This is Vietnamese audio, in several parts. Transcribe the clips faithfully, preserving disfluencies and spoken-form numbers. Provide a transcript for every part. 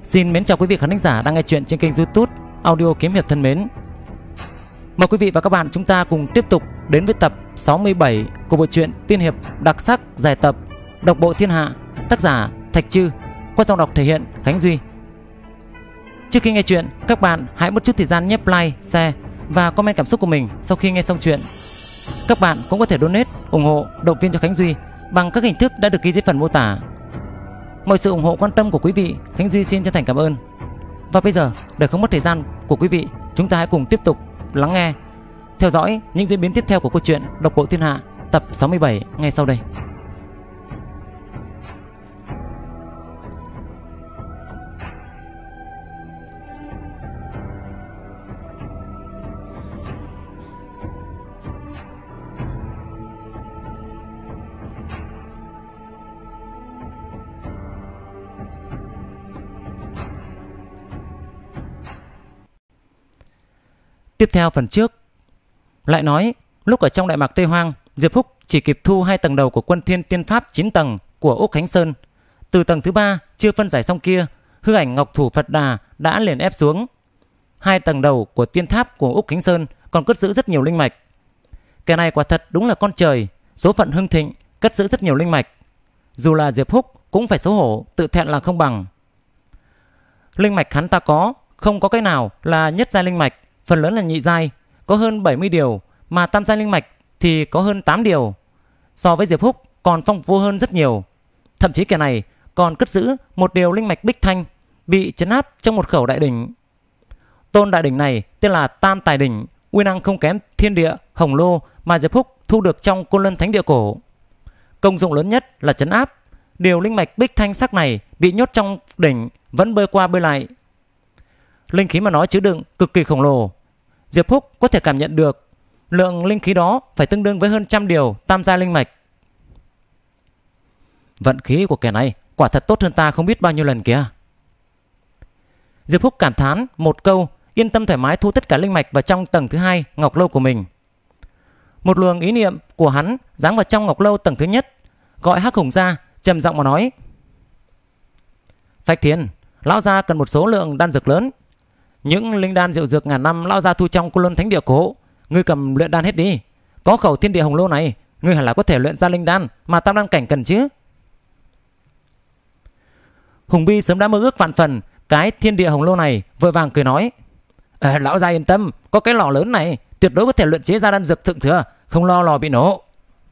Xin mến chào quý vị khán giả đang nghe chuyện trên kênh YouTube Audio Kiếm Hiệp thân mến. Mời quý vị và các bạn chúng ta cùng tiếp tục đến với tập sáu mươi bảy của bộ truyện tiên hiệp đặc sắc dài tập Độc Bộ Thiên Hạ, tác giả Thạch Trư, qua giọng đọc thể hiện Khánh Duy. Trước khi nghe chuyện, các bạn hãy một chút thời gian nhấp like, share và comment cảm xúc của mình sau khi nghe xong chuyện. Các bạn cũng có thể donate ủng hộ động viên cho Khánh Duy bằng các hình thức đã được ghi dưới phần mô tả. Mọi sự ủng hộ quan tâm của quý vị, Khánh Duy xin chân thành cảm ơn. Và bây giờ, để không mất thời gian của quý vị, chúng ta hãy cùng tiếp tục lắng nghe, theo dõi những diễn biến tiếp theo của câu chuyện Độc Bộ Thiên Hạ tập sáu mươi bảy ngay sau đây. Tiếp theo phần trước lại nói, lúc ở trong Đại Mạc Tây Hoang, Diệp Húc chỉ kịp thu hai tầng đầu của Quân Thiên Tiên Pháp chín tầng của Úc Khánh Sơn. Từ tầng thứ ba chưa phân giải xong kia, hư ảnh Ngọc Thủ Phật Đà đã liền ép xuống. Hai tầng đầu của tiên tháp của Úc Khánh Sơn còn cất giữ rất nhiều linh mạch. Cái này quả thật đúng là con trời, số phận hưng thịnh, cất giữ rất nhiều linh mạch. Dù là Diệp Húc cũng phải xấu hổ, tự thẹn là không bằng. Linh mạch hắn ta có, không có cái nào là nhất giai linh mạch, phần lớn là nhị giai, có hơn bảy mươi điều, mà tam giai linh mạch thì có hơn tám điều. So với Diệp Húc còn phong phú hơn rất nhiều. Thậm chí kẻ này còn cất giữ một điều linh mạch Bích Thanh, bị trấn áp trong một khẩu đại đỉnh. Tôn đại đỉnh này tên là Tam Tài Đỉnh, uy năng không kém Thiên Địa Hồng Lô mà Diệp Húc thu được trong Côn Luân Thánh Địa cổ. Công dụng lớn nhất là trấn áp. Điều linh mạch Bích Thanh sắc này bị nhốt trong đỉnh vẫn bơi qua bơi lại. Linh khí mà nó chứa đựng cực kỳ khổng lồ. Diệp Húc có thể cảm nhận được lượng linh khí đó phải tương đương với hơn trăm điều tam gia linh mạch. Vận khí của kẻ này quả thật tốt hơn ta không biết bao nhiêu lần kìa. Diệp Húc cảm thán một câu, yên tâm thoải mái thu tất cả linh mạch vào trong tầng thứ hai ngọc lâu của mình. Một luồng ý niệm của hắn giáng vào trong ngọc lâu tầng thứ nhất, gọi Hắc Hùng ra, trầm giọng mà nói: Phách Thiên, lão gia cần một số lượng đan dược lớn. Những linh đan diệu dược ngàn năm lão gia thu trong Côn Luân Thánh Địa cổ, ngươi cầm luyện đan hết đi. Có khẩu Thiên Địa Hồng Lô này, ngươi hẳn là có thể luyện ra linh đan mà tam đan cảnh cần chứ. Hùng Bi sớm đã mơ ước vạn phần cái Thiên Địa Hồng Lô này, vội vàng cười nói: à, lão gia yên tâm, có cái lò lớn này tuyệt đối có thể luyện chế ra đan dược thượng thừa, không lo lò bị nổ.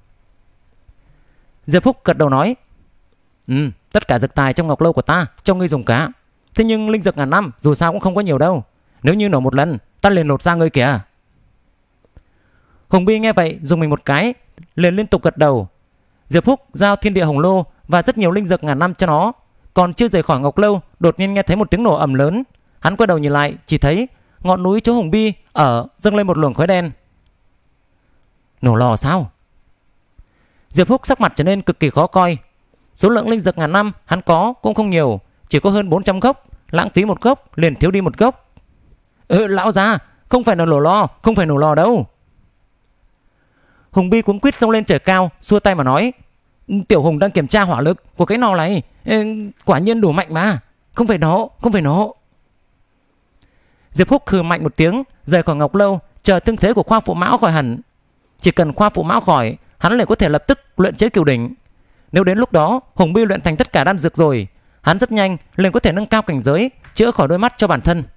Diệp Húc gật đầu nói: Ừ, tất cả dược tài trong ngọc lâu của ta cho ngươi dùng cả. Thế nhưng linh dược ngàn năm dù sao cũng không có nhiều đâu. Nếu như nổ một lần, ta liền lột ra ngươi kìa. Hùng Bi nghe vậy dùng mình một cái, liền liên tục gật đầu. Diệp Húc giao Thiên Địa Hồng Lô và rất nhiều linh dược ngàn năm cho nó. Còn chưa rời khỏi ngọc lâu, đột nhiên nghe thấy một tiếng nổ ầm lớn. Hắn quay đầu nhìn lại, chỉ thấy ngọn núi chỗ Hùng Bi ở dâng lên một luồng khói đen. Nổ lò sao? Diệp Húc sắc mặt trở nên cực kỳ khó coi. Số lượng linh dược ngàn năm hắn có cũng không nhiều, chỉ có hơn bốn trăm gốc, lãng phí một gốc liền thiếu đi một gốc. Ừ, lão già, không phải là nổ lò, không phải nổ lò đâu. Hùng Bi cuống quýt xông lên trời cao, xua tay mà nói: Tiểu Hùng đang kiểm tra hỏa lực của cái nò này, quả nhiên đủ mạnh mà, không phải nổ, không phải nổ. Diệp Húc hừ mạnh một tiếng, rời khỏi ngọc lâu, chờ thương thế của Khoa Phụ Mão khỏi hẳn. Chỉ cần Khoa Phụ Mão khỏi, hắn liền có thể lập tức luyện chế cửu đỉnh. Nếu đến lúc đó Hùng Bi luyện thành tất cả đan dược rồi, hắn rất nhanh liền có thể nâng cao cảnh giới, chữa khỏi đôi mắt cho bản thân.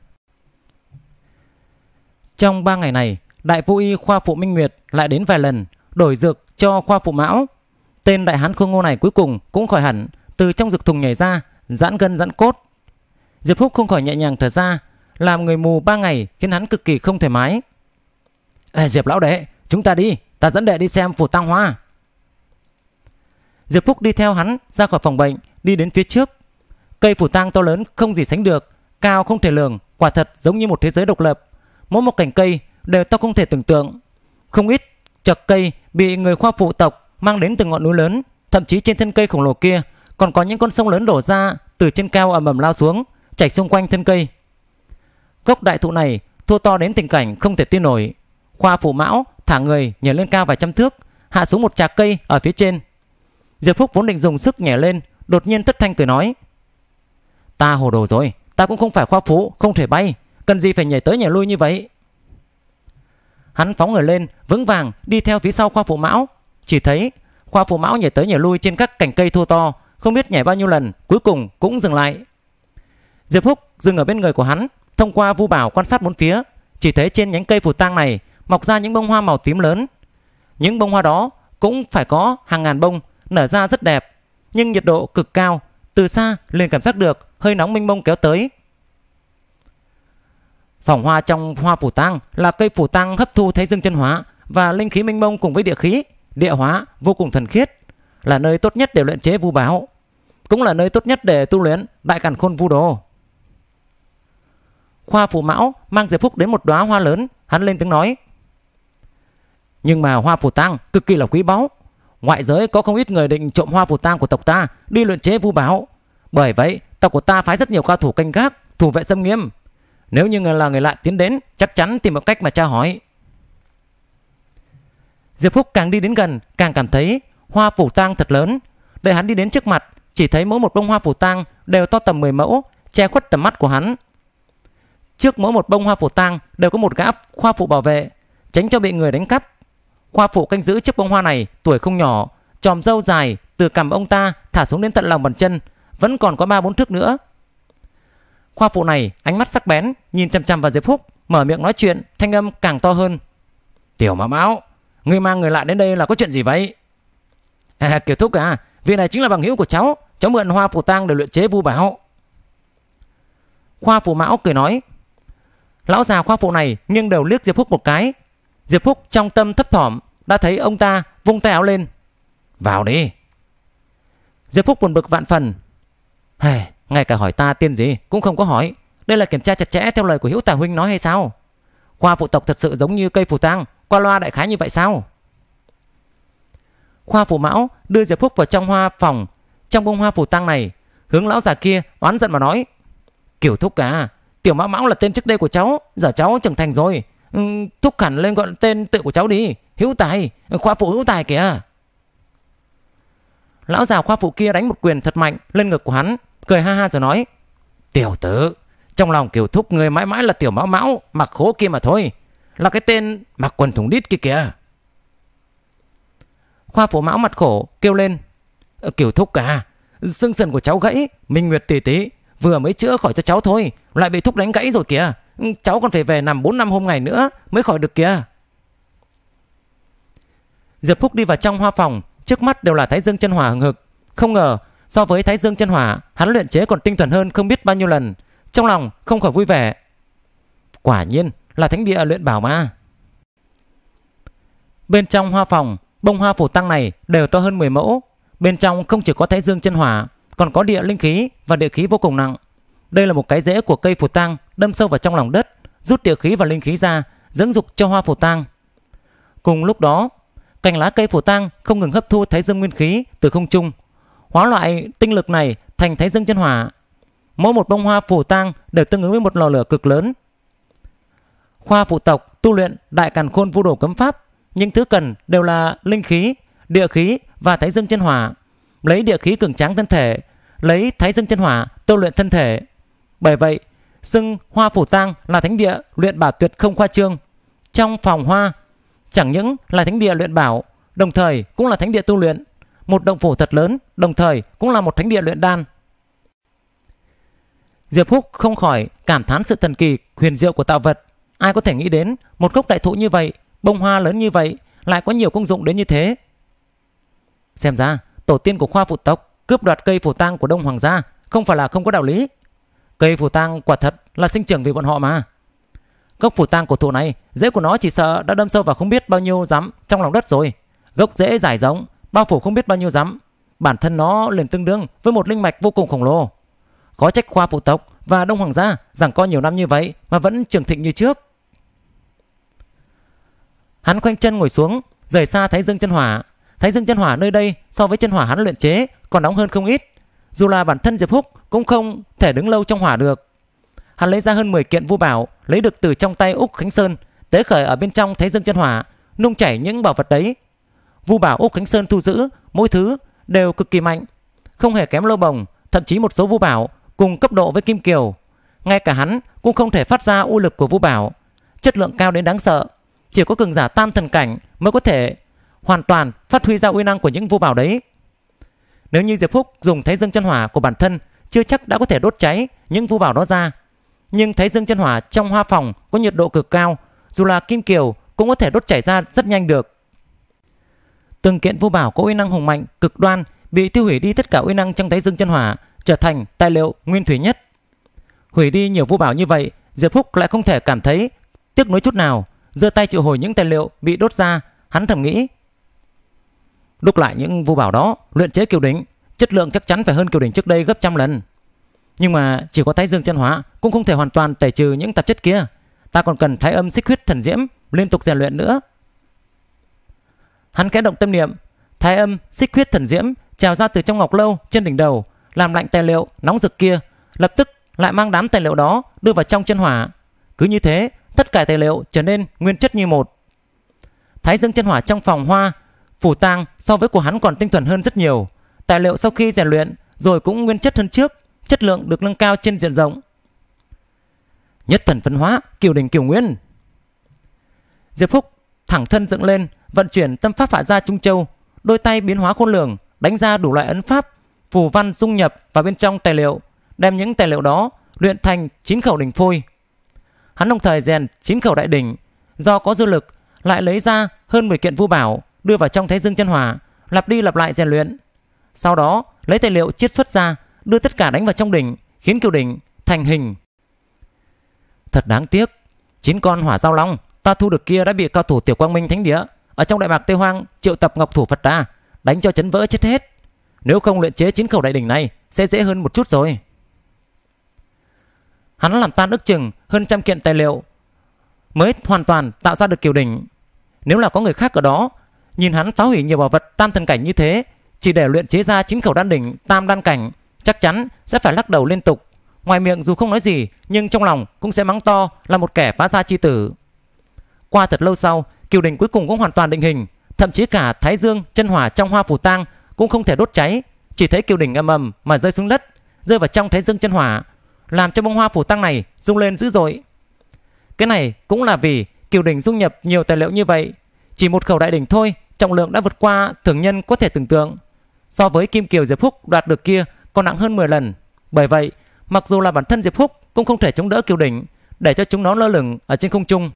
Trong ba ngày này, đại phu y Khoa Phụ Minh Nguyệt lại đến vài lần, đổi dược cho Khoa Phụ Mão. Tên đại hán khôn ngô này cuối cùng cũng khỏi hẳn, từ trong dược thùng nhảy ra, giãn gân giãn cốt. Diệp Húc không khỏi nhẹ nhàng thở ra, làm người mù ba ngày khiến hắn cực kỳ không thoải mái. Ê, Diệp lão đệ, chúng ta đi, ta dẫn đệ đi xem Phủ Tang Hoa. Diệp Húc đi theo hắn ra khỏi phòng bệnh, đi đến phía trước. Cây phủ tang to lớn không gì sánh được, cao không thể lường, quả thật giống như một thế giới độc lập. Mỗi một cành cây đều to không thể tưởng tượng. Không ít chật cây bị người Khoa Phụ tộc mang đến từ ngọn núi lớn, thậm chí trên thân cây khổng lồ kia còn có những con sông lớn đổ ra từ trên cao ầm ầm lao xuống, chảy xung quanh thân cây. Gốc đại thụ này thô to đến tình cảnh không thể tin nổi. Khoa Phụ Mão thả người nhảy lên cao vài trăm thước, hạ xuống một trạc cây ở phía trên. Diệp Húc vốn định dùng sức nhảy lên, đột nhiên thất thanh cười nói: Ta hồ đồ rồi, ta ta cũng không phải khoa phụ, không thể bay, cần gì phải nhảy tới nhảy lui như vậy. Hắn phóng người lên, vững vàng đi theo phía sau khoa phụ Mão. Chỉ thấy khoa phụ Mão nhảy tới nhảy lui trên các cành cây thô to, không biết nhảy bao nhiêu lần, cuối cùng cũng dừng lại. Diệp Húc dừng ở bên người của hắn, thông qua vu bảo quan sát bốn phía. Chỉ thấy trên nhánh cây phù tang này mọc ra những bông hoa màu tím lớn. Những bông hoa đó cũng phải có hàng ngàn bông, nở ra rất đẹp, nhưng nhiệt độ cực cao, từ xa liền cảm giác được hơi nóng mênh mông kéo tới. Phòng hoa trong hoa phù tang là cây phù tang hấp thu thái dương chân hóa và linh khí mênh mông cùng với địa khí, địa hóa vô cùng thần khiết, là nơi tốt nhất để luyện chế vu bảo, cũng là nơi tốt nhất để tu luyện đại càn khôn vu đồ. Khoa phụ Mão mang Diệp Phúc đến một đóa hoa lớn, hắn lên tiếng nói: nhưng mà hoa phù tang cực kỳ là quý báu, ngoại giới có không ít người định trộm hoa phù tang của tộc ta đi luyện chế vu bảo, bởi vậy tộc của ta phái rất nhiều cao thủ canh gác, thủ vệ xâm nghiêm. Nếu như là người lạ tiến đến, chắc chắn tìm một cách mà tra hỏi. Diệp Phúc càng đi đến gần càng cảm thấy hoa phù tang thật lớn. Đợi hắn đi đến trước mặt, chỉ thấy mỗi một bông hoa phù tang đều to tầm mười mẫu, che khuất tầm mắt của hắn. Trước mỗi một bông hoa phù tang đều có một gã khoa phụ bảo vệ, tránh cho bị người đánh cắp. Khoa phụ canh giữ chiếc bông hoa này tuổi không nhỏ, chòm râu dài từ cằm ông ta thả xuống đến tận lòng bàn chân, vẫn còn có ba bốn thước nữa. Khoa phụ này ánh mắt sắc bén, nhìn chằm chằm vào Diệp Phúc, mở miệng nói chuyện, thanh âm càng to hơn: Tiểu Mão Mão, ngươi mang người lạ đến đây là có chuyện gì vậy? À, Kiều thúc à, vị này chính là bằng hữu của cháu, cháu mượn hoa phù tang để luyện chế vu bảo. Khoa phụ Mão cười nói. Lão già khoa phụ này nghiêng đầu liếc Diệp Phúc một cái. Diệp Phúc trong tâm thấp thỏm, đã thấy ông ta vung tay áo lên: vào đi. Diệp Phúc buồn bực vạn phần. Hey, ngay cả hỏi ta tên gì cũng không có hỏi, đây là kiểm tra chặt chẽ theo lời của Hữu Tà huynh nói hay sao? Khoa phụ tộc thật sự giống như cây phù tang, qua loa đại khái như vậy sao? Khoa phụ Mão đưa Diệp Phúc vào trong hoa phòng. Trong bông hoa phù tang này, hướng lão già kia oán giận mà nói: Kiểu thúc à, Tiểu Mão Mão là tên trước đây của cháu, giờ cháu trưởng thành rồi, ừ, thúc hẳn lên gọi tên tự của cháu đi. Hữu Tài, khoa phụ Hữu Tài kìa. Lão già khoa phụ kia đánh một quyền thật mạnh lên ngực của hắn, cười ha ha rồi nói: Tiểu tử, trong lòng Kiều thúc người mãi mãi là Tiểu Mão Mão mặc khố kia mà thôi, là cái tên mặc quần thùng đít kia kìa. Khoa phụ Mão mặt khổ kêu lên: Kiều thúc à, xương sườn của cháu gãy, Minh Nguyệt tỷ tỷ vừa mới chữa khỏi cho cháu thôi, lại bị thúc đánh gãy rồi kìa. Cháu còn phải về nằm bốn năm hôm ngày nữa mới khỏi được kìa. Diệp Phúc đi vào trong hoa phòng, trước mắt đều là thái dương chân hỏa hừng hực. Không ngờ so với thái dương chân hỏa, hắn luyện chế còn tinh thuần hơn không biết bao nhiêu lần. Trong lòng không khỏi vui vẻ. Quả nhiên là thánh địa luyện bảo mà. Bên trong hoa phòng, bông hoa phù tang này đều to hơn mười mẫu. Bên trong không chỉ có thái dương chân hỏa, còn có địa linh khí và địa khí vô cùng nặng. Đây là một cái rễ của cây phù tang đâm sâu vào trong lòng đất, rút địa khí và linh khí ra, dưỡng dục cho hoa phù tang. Cùng lúc đó, cành lá cây phù tang không ngừng hấp thu thái dương nguyên khí từ không trung, hóa loại tinh lực này thành thái dương chân hỏa. Mỗi một bông hoa phù tang đều tương ứng với một lò lửa cực lớn. Khoa phụ tộc tu luyện đại càn khôn vu đồ cấm pháp, nhưng thứ cần đều là linh khí, địa khí và thái dương chân hỏa. Lấy địa khí cường tráng thân thể, lấy thái dương chân hỏa tu luyện thân thể. Bởi vậy, xưng hoa phù tang là thánh địa luyện bảo tuyệt không khoa trương. Trong phòng hoa, chẳng những là thánh địa luyện bảo, đồng thời cũng là thánh địa tu luyện. Một động phủ thật lớn, đồng thời cũng là một thánh địa luyện đan. Diệp Húc không khỏi cảm thán sự thần kỳ huyền diệu của tạo vật. Ai có thể nghĩ đến một gốc đại thụ như vậy, bông hoa lớn như vậy, lại có nhiều công dụng đến như thế. Xem ra tổ tiên của khoa phụ tộc cướp đoạt cây phù tang của Đông Hoàng gia không phải là không có đạo lý. Cây phù tang quả thật là sinh trưởng vì bọn họ mà. Gốc phù tang của thụ này, rễ của nó chỉ sợ đã đâm sâu vào không biết bao nhiêu dặm trong lòng đất rồi. Gốc rễ dài rộng, bao phủ không biết bao nhiêu dặm. Bản thân nó liền tương đương với một linh mạch vô cùng khổng lồ. Có trách khoa phụ tộc và Đông Hoàng gia rằng có nhiều năm như vậy mà vẫn trường thịnh như trước. Hắn khoanh chân ngồi xuống, rời xa thái dương chân hỏa. Thái dương chân hỏa nơi đây so với chân hỏa hắn luyện chế còn nóng hơn không ít. Dù là bản thân Diệp Húc cũng không thể đứng lâu trong hỏa được. Hắn lấy ra hơn mười kiện vu bảo lấy được từ trong tay Úc Khánh Sơn, tế khởi ở bên trong thái dương chân hỏa, nung chảy những bảo vật đấy. Vu bảo Úc Khánh Sơn thu giữ mỗi thứ đều cực kỳ mạnh, không hề kém Lâu Bồng, thậm chí một số vu bảo cùng cấp độ với Kim Kiều. ngay cả hắn cũng không thể phát ra uy lực của Vu Bảo, chất lượng cao đến đáng sợ. Chỉ có cường giả tam thần cảnh mới có thể hoàn toàn phát huy ra uy năng của những Vu Bảo đấy. Nếu như Diệp Phúc dùng Thái Dương chân hỏa của bản thân, chưa chắc đã có thể đốt cháy những Vu Bảo đó ra. Nhưng Thái Dương chân hỏa trong hoa phòng có nhiệt độ cực cao, dù là kim kiều cũng có thể đốt chảy ra rất nhanh được. Từng kiện Vu Bảo có uy năng hùng mạnh cực đoan bị tiêu hủy đi tất cả uy năng trong Thái Dương chân hỏa, trở thành tài liệu nguyên thủy nhất. Hủy đi nhiều Vu Bảo như vậy, Diệp Phúc lại không thể cảm thấy tiếc nuối chút nào, giơ tay triệu hồi những tài liệu bị đốt ra. Hắn thầm nghĩ, đúc lại những Vu Bảo đó, luyện chế kiều đỉnh, chất lượng chắc chắn phải hơn kiều đỉnh trước đây gấp trăm lần. Nhưng mà chỉ có Thái Dương chân hỏa cũng không thể hoàn toàn tẩy trừ những tạp chất kia. Ta còn cần Thái Âm Xích Huyết Thần Diễm liên tục rèn luyện nữa. Hắn khẽ động tâm niệm, Thái Âm Xích Huyết Thần Diễm trào ra từ trong ngọc lâu trên đỉnh đầu, làm lạnh tài liệu nóng rực kia, lập tức lại mang đám tài liệu đó đưa vào trong chân hỏa. Cứ như thế, tất cả tài liệu trở nên nguyên chất như một. Thái Dương chân hỏa trong phòng hoa phủ tang so với của hắn còn tinh thuần hơn rất nhiều. Tài liệu sau khi rèn luyện rồi cũng nguyên chất hơn trước, chất lượng được nâng cao trên diện rộng. Nhất thần phân hóa, kiều đỉnh kiều nguyên. Diệp Phúc thẳng thân dựng lên, vận chuyển tâm pháp Hạ Gia Trung Châu, đôi tay biến hóa khôn lường, đánh ra đủ loại ấn pháp, phù văn dung nhập vào bên trong tài liệu, đem những tài liệu đó luyện thành chín khẩu đỉnh phôi. Hắn đồng thời rèn chín khẩu đại đỉnh, do có dư lực lại lấy ra hơn mười kiện Vu Bảo đưa vào trong Thái Dương chân hỏa, lặp đi lặp lại rèn luyện. Sau đó lấy tài liệu chiết xuất ra, đưa tất cả đánh vào trong đỉnh, khiến kiều đỉnh thành hình. Thật đáng tiếc, chín con hỏa giao long ta thu được kia đã bị cao thủ Tiểu Quang Minh Thánh Địa ở trong Đại Mạc Tây Hoang triệu tập Ngọc Thủ Phật Đà đánh cho chấn vỡ chết hết. Nếu không luyện chế chín khẩu đại đỉnh này sẽ dễ hơn một chút rồi. Hắn làm tan ức chừng hơn trăm kiện tài liệu mới hoàn toàn tạo ra được kiều đỉnh. Nếu là có người khác ở đó nhìn hắn phá hủy nhiều bảo vật tam thần cảnh như thế, chỉ để luyện chế ra chín khẩu đan đỉnh tam đan cảnh, chắc chắn sẽ phải lắc đầu liên tục. Ngoài miệng dù không nói gì, nhưng trong lòng cũng sẽ mắng to là một kẻ phá gia chi tử. Qua thật lâu sau, kiều đỉnh cuối cùng cũng hoàn toàn định hình, thậm chí cả Thái Dương chân hỏa trong hoa phù tang cũng không thể đốt cháy. Chỉ thấy kiều đỉnh ầm ầm mà rơi xuống đất, rơi vào trong Thái Dương chân hỏa, làm cho bông hoa phù tang này rung lên dữ dội. Cái này cũng là vì kiều đỉnh dung nhập nhiều tài liệu như vậy, chỉ một khẩu đại đỉnh thôi, trọng lượng đã vượt qua thường nhân có thể tưởng tượng. So với kim kiều Diệp Phúc đoạt được kia còn nặng hơn mười lần. Bởi vậy, mặc dù là bản thân Diệp Phúc cũng không thể chống đỡ kiều đỉnh, để cho chúng nó lơ lửng ở trên không trung.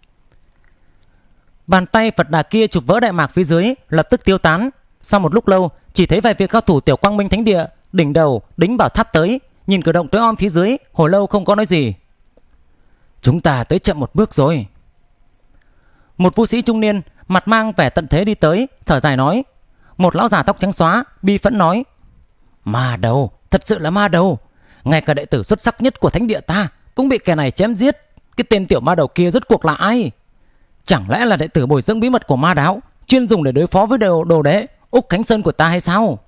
Bàn tay Phật Đà kia chụp vỡ đại mạc phía dưới lập tức tiêu tán. Sau một lúc lâu, chỉ thấy vài vị cao thủ Tiểu Quang Minh Thánh Địa đỉnh đầu đính bảo tháp tới, nhìn cử động tối om phía dưới, hồi lâu không có nói gì. Chúng ta tới chậm một bước rồi. Một vũ sĩ trung niên mặt mang vẻ tận thế đi tới, thở dài nói. Một lão già tóc trắng xóa bi phẫn nói, ma đầu, thật sự là ma đầu. Ngay cả đệ tử xuất sắc nhất của Thánh Địa ta cũng bị kẻ này chém giết. Cái tên tiểu ma đầu kia rốt cuộc là ai? Chẳng lẽ là đệ tử bồi dưỡng bí mật của ma đạo, chuyên dùng để đối phó với đồ, đồ đế Úc Khánh Sơn của ta hay sao?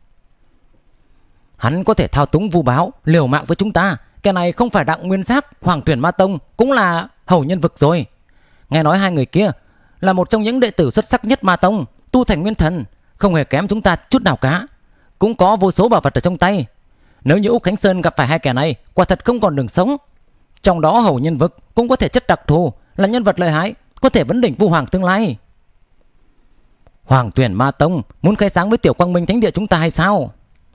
Hắn có thể thao túng vu báo, liều mạng với chúng ta. Kẻ này không phải Đặng Nguyên Giác, Hoàng Tuyển Ma Tông, cũng là hầu nhân vực rồi. Nghe nói hai người kia là một trong những đệ tử xuất sắc nhất Ma Tông, tu thành nguyên thần, không hề kém chúng ta chút nào cả, cũng có vô số bảo vật ở trong tay. Nếu như Úc Khánh Sơn gặp phải hai kẻ này, quả thật không còn đường sống. Trong đó hầu nhân vực cũng có thể chất đặc thù, là nhân vật lợi hại, có thể vấn đỉnh Vu Hoàng tương lai. Hoàng Tuyển Ma Tông muốn khai sáng với Tiểu Quang Minh Thánh Địa chúng ta hay sao?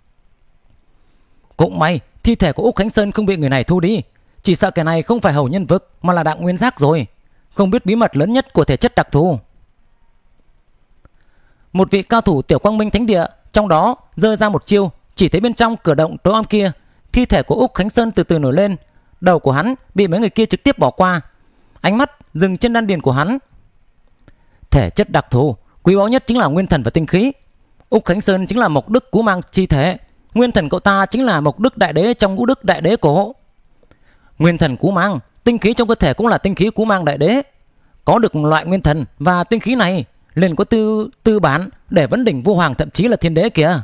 Cũng may thi thể của Úc Khánh Sơn không bị người này thu đi. Chỉ sợ kẻ này không phải hầu nhân vực mà là Đặng Nguyên Giác rồi, không biết bí mật lớn nhất của thể chất đặc thù. Một vị cao thủ Tiểu Quang Minh Thánh Địa trong đó giơ ra một chiêu, chỉ thấy bên trong cửa động tối om kia, thi thể của Úc Khánh Sơn từ từ nổi lên. Đầu của hắn bị mấy người kia trực tiếp bỏ qua, ánh mắt dừng trên đan điền của hắn. Thể chất đặc thù quý báu nhất chính là nguyên thần và tinh khí. Úc Khánh Sơn chính là mộc đức cú mang chi thể, nguyên thần cậu ta chính là mộc đức đại đế trong ngũ đức đại đế cổ. Nguyên thần cú mang, tinh khí trong cơ thể cũng là tinh khí cú mang đại đế. Có được loại nguyên thần và tinh khí này liền có tư tư bản để vấn đỉnh Vu Hoàng, thậm chí là thiên đế kìa.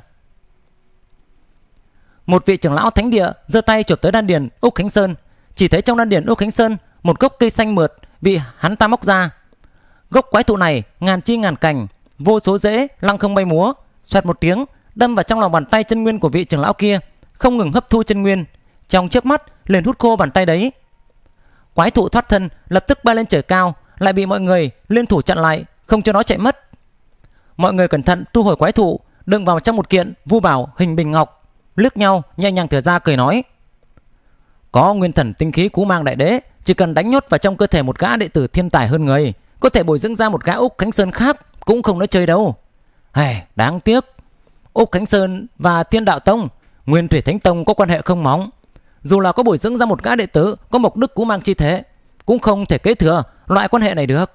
Một vị trưởng lão Thánh Địa giơ tay chụp tới đan điền Úc Khánh Sơn, chỉ thấy trong đan điền Úc Khánh Sơn một gốc cây xanh mượt bị hắn ta móc ra. Gốc quái thụ này ngàn chi ngàn cành, vô số rễ lăng không bay múa, xoẹt một tiếng đâm vào trong lòng bàn tay chân nguyên của vị trưởng lão kia, không ngừng hấp thu chân nguyên, trong chớp mắt liền hút khô bàn tay đấy. Quái thụ thoát thân lập tức bay lên trời cao, lại bị mọi người liên thủ chặn lại, không cho nó chạy mất. Mọi người cẩn thận thu hồi quái thụ, đựng vào trong một kiện vu bảo hình bình ngọc, liếc nhau nhẹ nhàng thở ra cười nói: có nguyên thần tinh khí cú mang đại đế, chỉ cần đánh nhốt vào trong cơ thể một gã đệ tử thiên tài hơn người, có thể bồi dưỡng ra một gã Úc Khánh Sơn khác cũng không nói chơi đâu. Hey, đáng tiếc Úc Khánh Sơn và Thiên Đạo Tông, Nguyên Thủy Thánh Tông có quan hệ không mỏng. Dù là có bồi dưỡng ra một gã đệ tử có mộc đức cú mang chi thế, cũng không thể kế thừa loại quan hệ này được.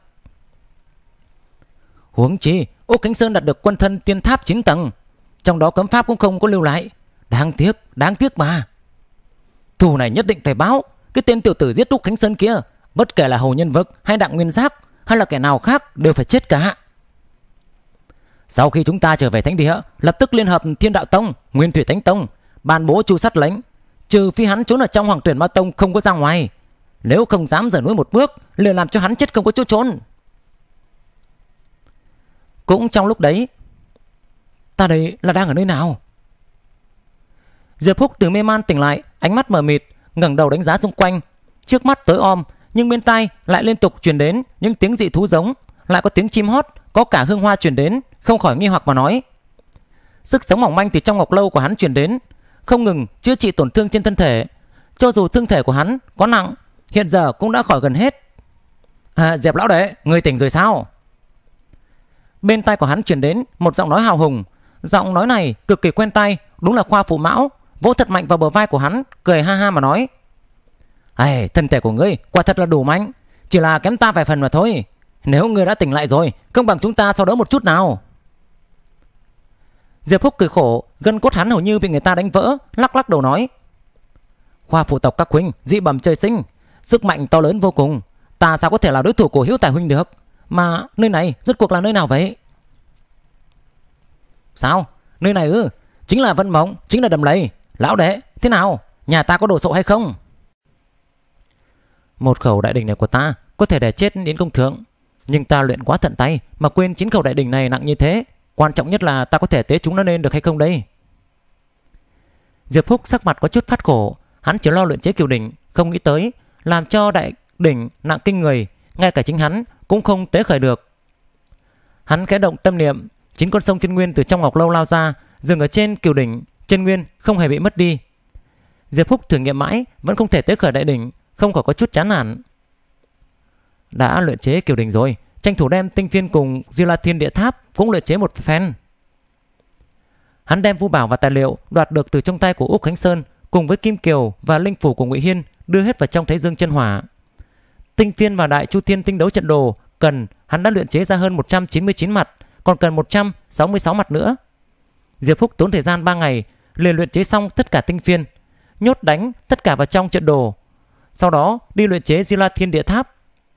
Huống chi Úc Khánh Sơn đạt được quân thân tiên tháp chín tầng, trong đó cấm pháp cũng không có lưu lại. Đáng tiếc, đáng tiếc mà. Thù này nhất định phải báo. Cái tên tiểu tử giết Úc Khánh Sơn kia, bất kể là Hồ Nhân Vực hay Đặng Nguyên Giác hay là kẻ nào khác, đều phải chết cả. Sau khi chúng ta trở về thánh địa, lập tức liên hợp Thiên Đạo Tông, Nguyên Thủy Thánh Tông, ban bố tru sát lệnh, trừ phi hắn trốn ở trong Hoàng Tuyển Ma Tông không có ra ngoài. Nếu không dám rời núi một bước, liền làm cho hắn chết không có chỗ trốn. Cũng trong lúc đấy, ta đây là đang ở nơi nào? Diệp Húc từ mê man tỉnh lại, ánh mắt mờ mịt, ngẩng đầu đánh giá xung quanh. Trước mắt tối om, nhưng bên tai lại liên tục truyền đến những tiếng dị thú giống, lại có tiếng chim hót, có cả hương hoa truyền đến, không khỏi nghi hoặc mà nói. Sức sống mỏng manh từ trong ngọc lâu của hắn truyền đến, không ngừng chữa trị tổn thương trên thân thể. Cho dù thương thể của hắn có nặng, hiện giờ cũng đã khỏi gần hết. À, Diệp lão đệ, người tỉnh rồi sao? Bên tai của hắn truyền đến một giọng nói hào hùng. Giọng nói này cực kỳ quen tai, đúng là Khoa Phụ Mão, vỗ thật mạnh vào bờ vai của hắn, cười ha ha mà nói: "Ây, thân thể của ngươi quả thật là đủ mạnh, chỉ là kém ta vài phần mà thôi. Nếu ngươi đã tỉnh lại rồi, không bằng chúng ta sau đó một chút nào." Diệp Húc cười khổ, gân cốt hắn hầu như bị người ta đánh vỡ, lắc lắc đầu nói: "Khoa phụ tộc các huynh dị bẩm trời sinh, sức mạnh to lớn vô cùng, ta sao có thể là đối thủ của Hữu Tài huynh được? Mà nơi này rốt cuộc là nơi nào vậy?" "Sao? Nơi này ư? Chính là Vân Mộng, chính là Đầm Lầy. Lão đệ, thế nào? Nhà ta có đồ sộ hay không?" "Một khẩu đại đỉnh này của ta có thể để chết đến công thượng, nhưng ta luyện quá thận tay mà quên chín khẩu đại đỉnh này nặng như thế. Quan trọng nhất là ta có thể tế chúng nó lên được hay không đây?" Diệp Húc sắc mặt có chút phát khổ, hắn chỉ lo luyện chế kiều đỉnh, không nghĩ tới làm cho đại đỉnh nặng kinh người, ngay cả chính hắn cũng không tế khởi được. Hắn khẽ động tâm niệm, chín con sông chân nguyên từ trong ngọc lâu lao ra, dừng ở trên kiều đỉnh, chân nguyên không hề bị mất đi. Diệp Húc thử nghiệm mãi vẫn không thể tế khởi đại đỉnh, không khỏi có chút chán nản. Đã luyện chế kiều đỉnh rồi, tranh thủ đem tinh phiên cùng Diêu La Thiên Địa Tháp cũng luyện chế một phen. Hắn đem vu bảo và tài liệu đoạt được từ trong tay của Úc Khánh Sơn cùng với kim kiều và linh phủ của Ngụy Hiên đưa hết vào trong Thái Dương chân hỏa. Tinh phiên và Đại Chu Thiên Tinh Đấu Trận Đồ cần hắn đã luyện chế ra hơn một trăm chín mươi chín mặt, còn cần một trăm sáu mươi sáu mặt nữa. Diệp Húc tốn thời gian ba ngày liền luyện chế xong tất cả tinh phiên, nhốt đánh tất cả vào trong trận đồ, sau đó đi luyện chế Diêu La Thiên Địa Tháp.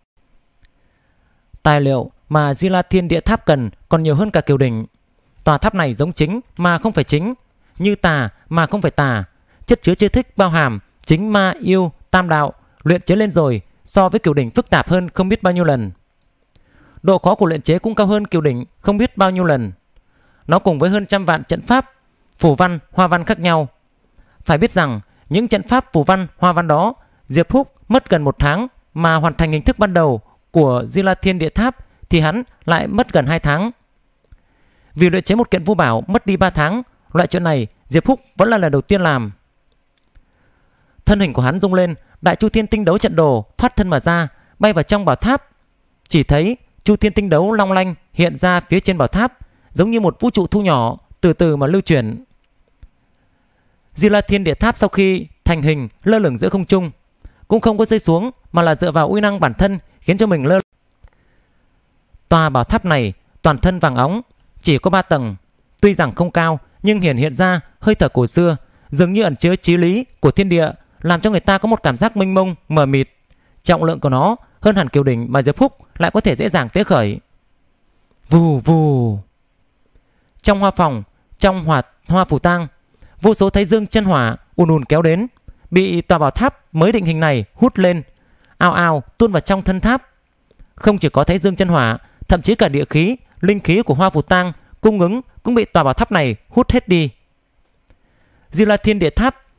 Tài liệu mà Diêu La Thiên Địa Tháp cần còn nhiều hơn cả kiều đỉnh. Tòa tháp này giống chính mà không phải chính, như tà mà không phải tà, chất chứa chiêu thức bao hàm chính ma yêu tam đạo, luyện chế lên rồi so với kiều đỉnh phức tạp hơn không biết bao nhiêu lần. Độ khó của luyện chế cũng cao hơn kiều đỉnh không biết bao nhiêu lần. Nó cùng với hơn trăm vạn trận pháp, phù văn, hoa văn khác nhau. Phải biết rằng những trận pháp, phù văn, hoa văn đó Diệp Húc mất gần một tháng mà hoàn thành hình thức ban đầu của Diêu La Thiên Địa Tháp thì hắn lại mất gần hai tháng. Vì luyện chế một kiện vu bảo mất đi ba tháng, loại chuyện này Diệp Húc vẫn là lần đầu tiên làm. Thân hình của hắn rung lên, Đại Chu Thiên Tinh Đấu Trận Đồ thoát thân mà ra, bay vào trong bảo tháp. Chỉ thấy Chu Thiên Tinh Đấu long lanh hiện ra phía trên bảo tháp, giống như một vũ trụ thu nhỏ, từ từ mà lưu chuyển. Diêu La Thiên Địa Tháp sau khi thành hình lơ lửng giữa không trung, cũng không có rơi xuống mà là dựa vào uy năng bản thân khiến cho mình lơ. Tòa bảo tháp này toàn thân vàng óng, chỉ có ba tầng, tuy rằng không cao nhưng hiển hiện ra hơi thở cổ xưa, dường như ẩn chứa chí lý của thiên địa, làm cho người ta có một cảm giác mênh mông mờ mịt. Trọng lượng của nó hơn hẳn kiều đỉnh mà Diệp Húc lại có thể dễ dàng tế khởi. Vù vù. Trong hoa phòng, trong hoạt hoa phù tang, vô số thái dương chân hỏa ùn ùn kéo đến, bị tòa bảo tháp mới định hình này hút lên, ao ao tuôn vào trong thân tháp. Không chỉ có thái dương chân hỏa, thậm chí cả địa khí, linh khí của hoa phù tang cung ứng cũng bị tòa bảo tháp này hút hết đi. Diêu La Thiên Địa Tháp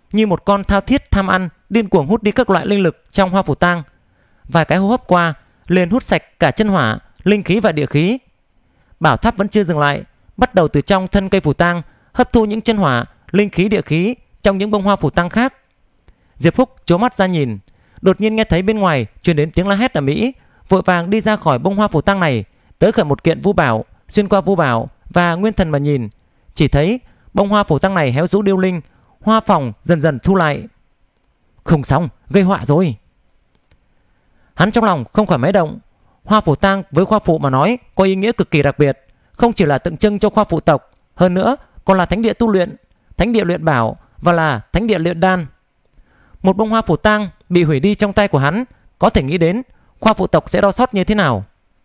như một con thao thiết tham ăn, điên cuồng hút đi các loại linh lực trong Hoa Phủ Tang. Vài cái hô hấp qua, liền hút sạch cả chân hỏa, linh khí và địa khí. Bảo tháp vẫn chưa dừng lại, bắt đầu từ trong thân cây phủ tang hấp thu những chân hỏa, linh khí, địa khí trong những bông hoa phủ tang khác. Diệp Phúc trố mắt ra nhìn, đột nhiên nghe thấy bên ngoài truyền đến tiếng la hét ầm ĩ, vội vàng đi ra khỏi bông hoa phủ tang này, tới khởi một kiện vu bảo, xuyên qua vu bảo và nguyên thần mà nhìn, chỉ thấy bông hoa phủ tang này héo rũ điêu linh, hoa phòng dần dần thu lại. Không xong, gây họa rồi. Hắn trong lòng không khỏi máy động. Hoa phủ tang với khoa phụ mà nói có ý nghĩa cực kỳ đặc biệt, không chỉ là tượng trưng cho khoa phụ tộc, hơn nữa còn là thánh địa tu luyện, thánh địa luyện bảo và là thánh địa luyện đan. Một bông hoa phủ tang bị hủy đi trong tay của hắn, có thể nghĩ đến khoa phụ tộc sẽ đau xót như thế nào.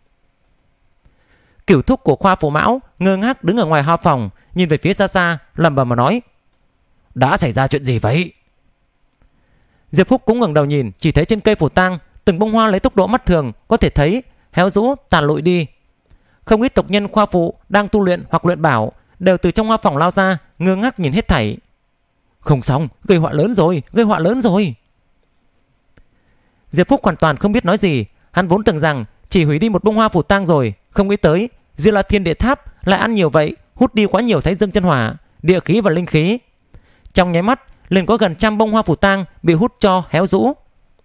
Cửu thúc của khoa phụ mão ngơ ngác đứng ở ngoài hoa phòng, nhìn về phía xa xa, lẩm bẩm mà nói: đã xảy ra chuyện gì vậy? Diệp Phúc cũng ngẩng đầu nhìn, chỉ thấy trên cây phủ tang từng bông hoa lấy tốc độ mắt thường có thể thấy héo rũ tàn lụi đi. Không ít tộc nhân khoa phụ đang tu luyện hoặc luyện bảo đều từ trong hoa phòng lao ra, ngơ ngác nhìn hết thảy. Không xong, gây họa lớn rồi, gây họa lớn rồi. Diệp Phúc hoàn toàn không biết nói gì. Hắn vốn tưởng rằng chỉ hủy đi một bông hoa phủ tang rồi, không nghĩ tới Diêu La Thiên Địa Tháp lại ăn nhiều vậy, hút đi quá nhiều thái dương chân hỏa, địa khí và linh khí. Trong nháy mắt liền có gần trăm bông hoa phủ tang bị hút cho héo rũ.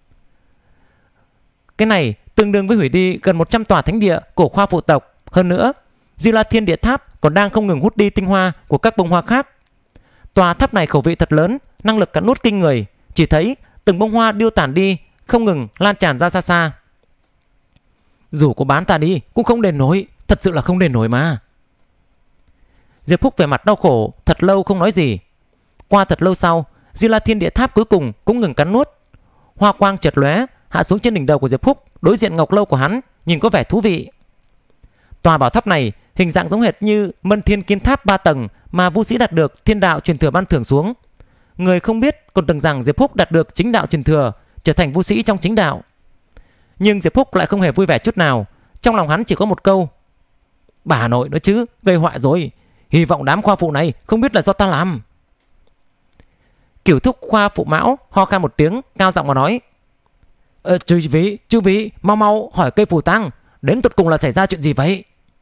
Cái này tương đương với hủy đi gần một trăm tòa thánh địa của khoa phụ tộc. Hơn nữa, Diêu La Thiên Địa Tháp còn đang không ngừng hút đi tinh hoa của các bông hoa khác. Tòa tháp này khẩu vị thật lớn, năng lực cắn nuốt kinh người. Chỉ thấy từng bông hoa điêu tản đi, không ngừng lan tràn ra xa xa. Dù có bán ta đi cũng không đền nổi, thật sự là không đền nổi mà. Diệp Phúc vẻ mặt đau khổ, thật lâu không nói gì. Qua thật lâu sau, Diêu La Thiên Địa Tháp cuối cùng cũng ngừng cắn nuốt. Hoa quang chợt lóe hạ xuống trên đỉnh đầu của Diệp Phúc, đối diện ngọc lâu của hắn, nhìn có vẻ thú vị. Tòa bảo tháp này hình dạng giống hệt như Mân Thiên Kiến Tháp ba tầng mà Vu Sĩ đạt được thiên đạo truyền thừa ban thưởng xuống. Người không biết còn tưởng rằng Diệp Phúc đạt được chính đạo truyền thừa, trở thành Vu Sĩ trong chính đạo. Nhưng Diệp Phúc lại không hề vui vẻ chút nào, trong lòng hắn chỉ có một câu: bà nội đó chứ, gây họa rồi. Hy vọng đám khoa phụ này không biết là do ta làm. Cửu thúc khoa phụ mão ho khan một tiếng, cao giọng mà nói: Ờ, chư vị, chư vị, mau mau hỏi cây phù tang, đến tột cùng là xảy ra chuyện gì vậy?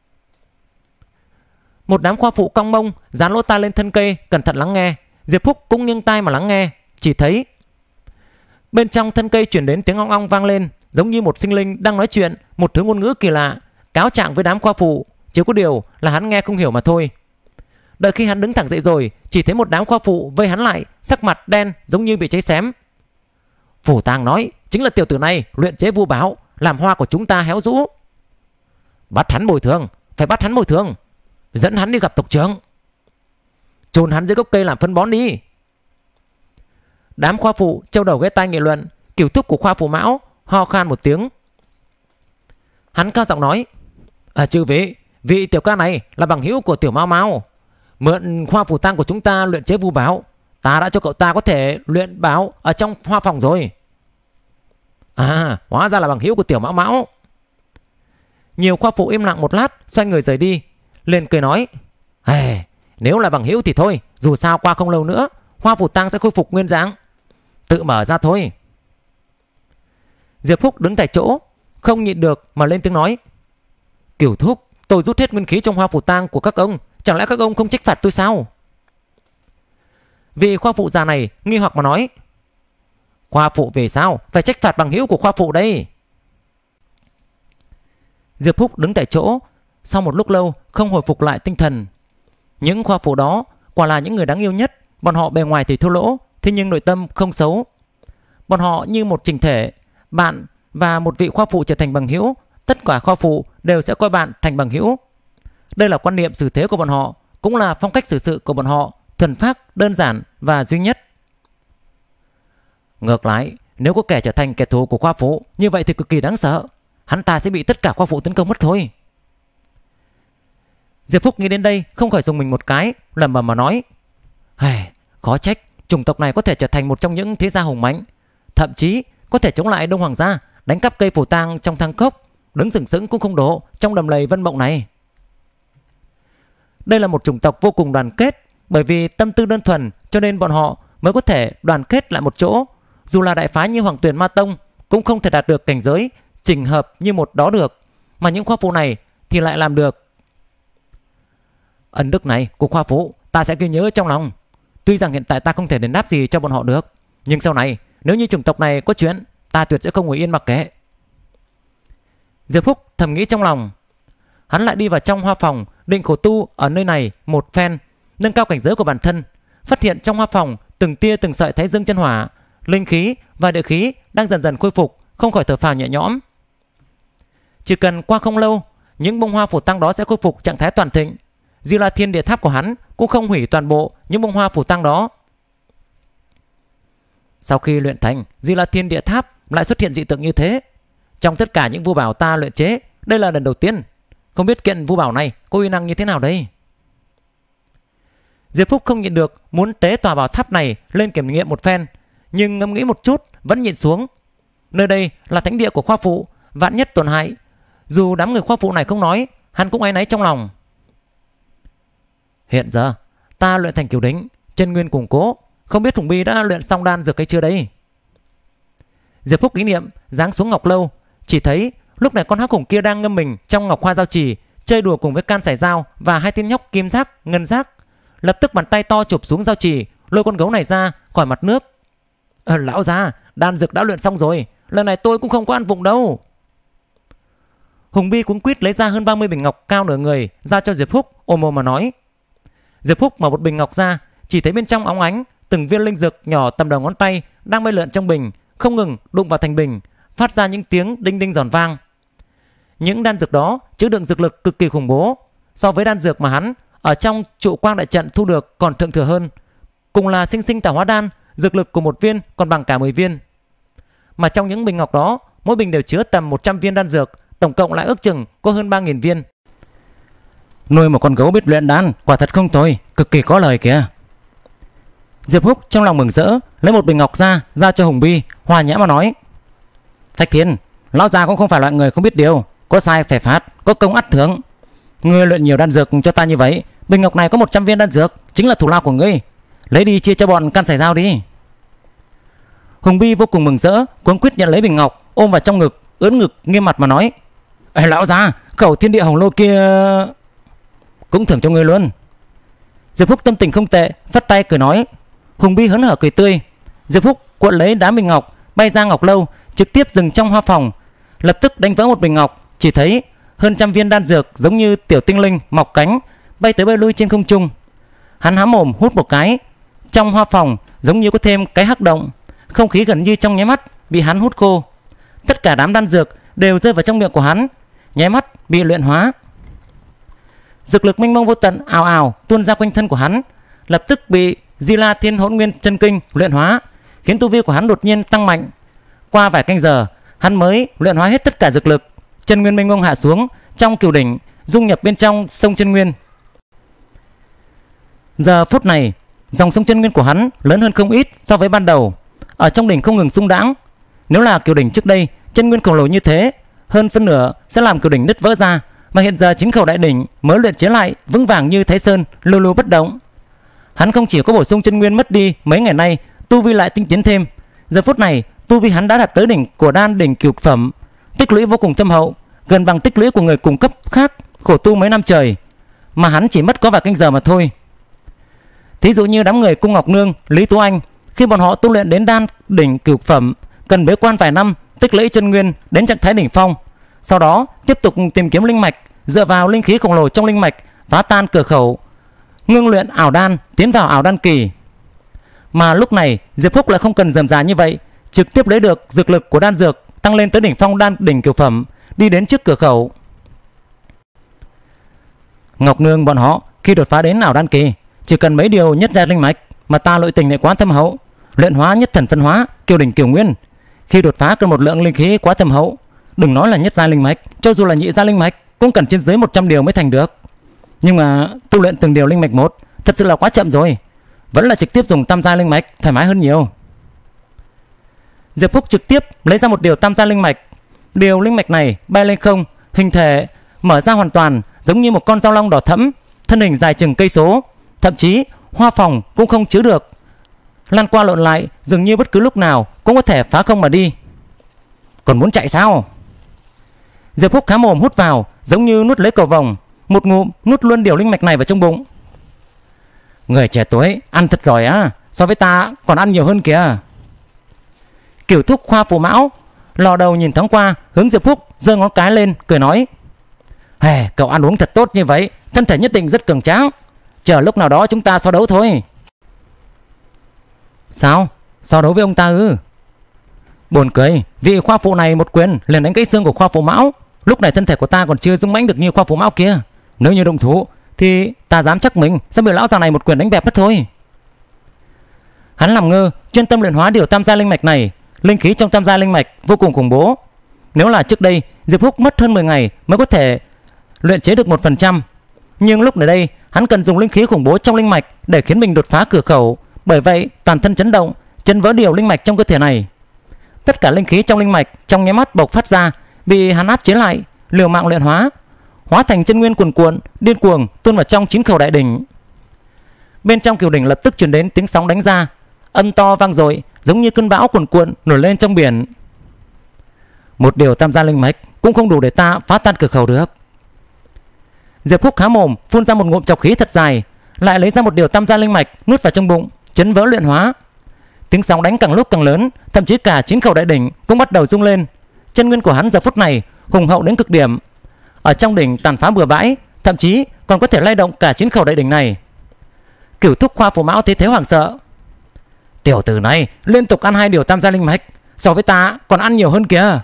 Một đám khoa phụ cong mông, dán lỗ tai lên thân cây, cẩn thận lắng nghe. Diệp Phúc cũng nghiêng tai mà lắng nghe, chỉ thấy bên trong thân cây chuyển đến tiếng ong ong vang lên, giống như một sinh linh đang nói chuyện, một thứ ngôn ngữ kỳ lạ, cáo trạng với đám khoa phụ. Chỉ có điều là hắn nghe không hiểu mà thôi. Đợi khi hắn đứng thẳng dậy rồi, chỉ thấy một đám khoa phụ vây hắn lại, sắc mặt đen giống như bị cháy xém. Phủ tang nói chính là tiểu tử này luyện chế vu bảo, làm hoa của chúng ta héo rũ. Bắt hắn bồi thường, phải bắt hắn bồi thường. Dẫn hắn đi gặp tộc trưởng, chôn hắn dưới gốc cây làm phân bón đi. Đám khoa phụ trâu đầu ghé tai nghị luận. Cửu thúc của khoa phụ mão ho khan một tiếng. Hắn cao giọng nói: À chư vị, vị tiểu ca này là bằng hữu của tiểu Mao Mao, mượn khoa phủ tang của chúng ta luyện chế vu bảo. Ta đã cho cậu ta có thể luyện bảo ở trong hoa phòng rồi. À, hóa ra là bằng hữu của tiểu Mão Mão. Nhiều khoa phụ im lặng một lát, xoay người rời đi, liền cười nói: Hey, nếu là bằng hữu thì thôi, dù sao qua không lâu nữa hoa phủ tang sẽ khôi phục nguyên dạng, tự mở ra thôi. Diệp Phúc đứng tại chỗ, không nhịn được mà lên tiếng nói: Cửu thúc, tôi rút hết nguyên khí trong hoa phủ tang của các ông, chẳng lẽ các ông không trách phạt tôi sao? Vị khoa phụ già này nghi hoặc mà nói: Khoa phụ vì sao phải trách phạt bằng hữu của khoa phụ đây? Diệp Phúc đứng tại chỗ, sau một lúc lâu không hồi phục lại tinh thần. Những khoa phụ đó quả là những người đáng yêu nhất. Bọn họ bề ngoài thì thô lỗ, thế nhưng nội tâm không xấu. Bọn họ như một chỉnh thể. Bạn và một vị khoa phụ trở thành bằng hữu, tất cả khoa phụ đều sẽ coi bạn thành bằng hữu. Đây là quan niệm xử thế của bọn họ, cũng là phong cách xử sự của bọn họ, thuần phác, đơn giản và duy nhất. Ngược lại, nếu có kẻ trở thành kẻ thù của khoa phụ, như vậy thì cực kỳ đáng sợ. Hắn ta sẽ bị tất cả khoa phụ tấn công mất thôi. Diệp Phúc nghĩ đến đây không khỏi dùng mình một cái, lẩm bẩm mà nói: Hey, khó trách chủng tộc này có thể trở thành một trong những thế gia hùng mạnh, thậm chí có thể chống lại Đông Hoàng gia, đánh cắp cây phù tang trong thang cốc, đứng sừng sững cũng không đổ trong đầm lầy Vân Mộng này. Đây là một chủng tộc vô cùng đoàn kết, bởi vì tâm tư đơn thuần cho nên bọn họ mới có thể đoàn kết lại một chỗ. Dù là đại phái như Hoàng Tuyền Ma Tông cũng không thể đạt được cảnh giới chỉnh hợp như một đó được, mà những khoa phụ này thì lại làm được. Ân đức này của khoa phụ ta sẽ ghi nhớ trong lòng. Tuy rằng hiện tại ta không thể đền đáp gì cho bọn họ được, nhưng sau này nếu như chủng tộc này có chuyện, ta tuyệt sẽ không ngồi yên mặc kệ. Diệp Phúc thầm nghĩ trong lòng. Hắn lại đi vào trong hoa phòng, định khổ tu ở nơi này một phen, nâng cao cảnh giới của bản thân. Phát hiện trong hoa phòng từng tia từng sợi thái dương chân hỏa, linh khí và địa khí đang dần dần khôi phục, không khỏi thở phào nhẹ nhõm. Chỉ cần qua không lâu, những bông hoa phù tăng đó sẽ khôi phục trạng thái toàn thịnh. Di La Thiên Địa Tháp của hắn cũng không hủy toàn bộ những bông hoa phù tăng đó. Sau khi luyện thành, Di La Thiên Địa Tháp lại xuất hiện dị tượng như thế. Trong tất cả những vu bảo ta luyện chế, đây là lần đầu tiên. Không biết kiện vu bảo này có uy năng như thế nào đây? Diệp Phúc không nhịn được muốn tế tòa bảo tháp này lên kiểm nghiệm một phen, nhưng ngẫm nghĩ một chút vẫn nhịn xuống. Nơi đây là thánh địa của khoa phụ, vạn nhất tổn hại. Dù đám người khoa phụ này không nói, hắn cũng áy náy trong lòng. Hiện giờ ta luyện thành Kiều Đính, chân nguyên củng cố, không biết Hùng Bi đã luyện xong đan dược hay chưa đây? Diệp Phúc ý niệm giáng xuống ngọc lâu, chỉ thấy lúc này con hắc hùng kia đang ngâm mình trong ngọc hoa giao trì, chơi đùa cùng với can sải dao và hai tên nhóc kim giác, ngân giác. Lập tức bàn tay to chụp xuống giao trì, lôi con gấu này ra khỏi mặt nước. Ờ, lão già, đan dược đã luyện xong rồi, lần này tôi cũng không có ăn vụng đâu. Hùng Bi cuống quýt lấy ra hơn ba mươi bình ngọc cao nửa người, giao cho Diệp Phúc, ôm mồm mà nói. Diệp Phúc mở một bình ngọc ra, chỉ thấy bên trong óng ánh từng viên linh dược nhỏ tầm đầu ngón tay đang bay lượn trong bình, không ngừng đụng vào thành bình, phát ra những tiếng đinh đinh giòn vang. Những đan dược đó chứa đựng dược lực cực kỳ khủng bố, so với đan dược mà hắn ở trong trụ quang đại trận thu được còn thượng thừa hơn. Cùng là sinh sinh tạo hóa đan, dược lực của một viên còn bằng cả mười viên. Mà trong những bình ngọc đó, mỗi bình đều chứa tầm một trăm viên đan dược, tổng cộng lại ước chừng có hơn ba nghìn viên. Nuôi một con gấu biết luyện đan quả thật không tồi, cực kỳ có lời kìa. Diệp Húc trong lòng mừng rỡ, lấy một bình ngọc ra giao cho Hùng Bi, hòa nhã mà nói. Thạch Thiên, lão già cũng không phải loại người không biết điều, có sai phải phạt, có công ắt thưởng. Ngươi luyện nhiều đan dược cho ta như vậy, bình ngọc này có một trăm viên đan dược, chính là thủ lao của ngươi, lấy đi chia cho bọn can sải dao đi. Hùng Bi vô cùng mừng rỡ, cuống quýt nhận lấy bình ngọc, ôm vào trong ngực, ưỡn ngực nghiêm mặt mà nói. Ê lão già, khẩu thiên địa hồng lô kia cũng thưởng cho ngươi luôn. Diệp Phúc tâm tình không tệ, phất tay cười nói. Hùng Bi hớn hở cười tươi. Diệp Phúc cuộn lấy đám bình ngọc, bay ra ngọc lâu, trực tiếp dừng trong hoa phòng, lập tức đánh vỡ một bình ngọc. Chỉ thấy hơn trăm viên đan dược giống như tiểu tinh linh mọc cánh, bay tới bay lui trên không trung. Hắn há mồm hút một cái, trong hoa phòng giống như có thêm cái hắc động, không khí gần như trong nháy mắt bị hắn hút khô. Tất cả đám đan dược đều rơi vào trong miệng của hắn, nháy mắt bị luyện hóa. Dược lực mênh mông vô tận ào ào tuôn ra quanh thân của hắn, lập tức bị Di La Thiên Hỗn Nguyên Chân Kinh luyện hóa, khiến tu vi của hắn đột nhiên tăng mạnh. Qua vài canh giờ, hắn mới luyện hóa hết tất cả dược lực. Chân nguyên mênh mông hạ xuống trong Kiều Đỉnh, dung nhập bên trong sông chân nguyên. Giờ phút này, dòng sông chân nguyên của hắn lớn hơn không ít so với ban đầu, ở trong đỉnh không ngừng xung đãng. Nếu là Kiều Đỉnh trước đây chân nguyên khổng lồ như thế, hơn phân nửa sẽ làm Kiều Đỉnh nứt vỡ ra, mà hiện giờ chính khẩu đại đỉnh mới luyện chế lại vững vàng như Thái Sơn, lưu lưu bất động. Hắn không chỉ có bổ sung chân nguyên mất đi mấy ngày nay, tu vi lại tinh tiến thêm. Giờ phút này tu vi hắn đã đạt tới đỉnh của đan đỉnh cửu phẩm, tích lũy vô cùng thâm hậu, gần bằng tích lũy của người cùng cấp khác khổ tu mấy năm trời, mà hắn chỉ mất có vài canh giờ mà thôi. Thí dụ như đám người Cung Ngọc Nương, Lý Tú Anh, khi bọn họ tu luyện đến đan đỉnh cửu phẩm, cần bế quan vài năm, tích lũy chân nguyên đến trạng thái đỉnh phong, sau đó tiếp tục tìm kiếm linh mạch, dựa vào linh khí khổng lồ trong linh mạch phá tan cửa khẩu, ngưng luyện ảo đan, tiến vào ảo đan kỳ. Mà lúc này Diệp Phúc lại không cần rườm rà như vậy, trực tiếp lấy được dược lực của đan dược tăng lên tới đỉnh phong đan đỉnh cửu phẩm, đi đến trước cửa khẩu. Ngọc Nương bọn họ khi đột phá đến ảo đan kỳ, chỉ cần mấy điều nhất giai linh mạch, mà ta nội tình lại quá thâm hậu, luyện hóa nhất thần phân hóa, kiều đỉnh kiều nguyên, khi đột phá cần một lượng linh khí quá thâm hậu, đừng nói là nhất giai linh mạch, cho dù là nhị giai linh mạch cũng cần trên dưới một trăm điều mới thành được. Nhưng mà tu luyện từng điều linh mạch một thật sự là quá chậm rồi, vẫn là trực tiếp dùng tam giai linh mạch thoải mái hơn nhiều. Diệp Phúc trực tiếp lấy ra một điều tam giai linh mạch. Điều linh mạch này bay lên không, hình thể mở ra hoàn toàn giống như một con dao long đỏ thẫm, thân hình dài chừng cây số, thậm chí hoa phòng cũng không chứa được. lan qua lộn lại, dường như bất cứ lúc nào cũng có thể phá không mà đi. Còn muốn chạy sao? Diệp Phúc há mồm hút vào, giống như nuốt lấy cầu vồng, một ngụm nuốt luôn điều linh mạch này vào trong bụng. Người trẻ tuổi ăn thật giỏi á, so với ta còn ăn nhiều hơn kìa. Kiểu Thúc khoa phụ mão lò đầu nhìn thoáng qua, hướng Diệp Phúc giơ ngón cái lên, cười nói: Hè, cậu ăn uống thật tốt như vậy, thân thể nhất định rất cường tráng. Chờ lúc nào đó chúng ta so đấu thôi. Sao? So đấu với ông ta ư? Buồn cười, vị khoa phụ này một quyền liền đánh gãy xương của khoa phụ mão. Lúc này thân thể của ta còn chưa dũng mãnh được như khoa phụ mão kia. Nếu như động thủ thì ta dám chắc mình sẽ bị lão già này một quyền đánh bẹp mất thôi. Hắn làm ngơ, chuyên tâm luyện hóa điều tam gia linh mạch này. Linh khí trong tam gia linh mạch vô cùng khủng bố. Nếu là trước đây, Diệp Phúc mất hơn mười ngày mới có thể luyện chế được một phần trăm. Nhưng lúc này đây, hắn cần dùng linh khí khủng bố trong linh mạch để khiến mình đột phá cửa khẩu. Bởi vậy, toàn thân chấn động, chấn vỡ điều linh mạch trong cơ thể này. Tất cả linh khí trong linh mạch trong nháy mắt bộc phát ra, bị hắn áp chế lại, liều mạng luyện hóa, hóa thành chân nguyên cuồn cuộn, điên cuồng tuôn vào trong chín khẩu đại đỉnh. Bên trong kiều đỉnh lập tức truyền đến tiếng sóng đánh ra, âm to vang dội, giống như cơn bão cuồn cuộn nổi lên trong biển. Một điều tam gia linh mạch cũng không đủ để ta phá tan cửa khẩu được. Diệp Phúc há mồm phun ra một ngụm trọc khí thật dài, lại lấy ra một điều tam gia linh mạch nuốt vào trong bụng, chấn vỡ luyện hóa. Tiếng sóng đánh càng lúc càng lớn, thậm chí cả chín khẩu đại đỉnh cũng bắt đầu rung lên. Chân nguyên của hắn giờ phút này hùng hậu đến cực điểm. Ở trong đỉnh tàn phá bừa bãi, thậm chí còn có thể lay động cả chín khẩu đại đỉnh này. Cửu Thúc khoa phụ mão thấy thế hoảng sợ. Tiểu tử này liên tục ăn hai điều tam gia linh mạch, so với ta còn ăn nhiều hơn kìa.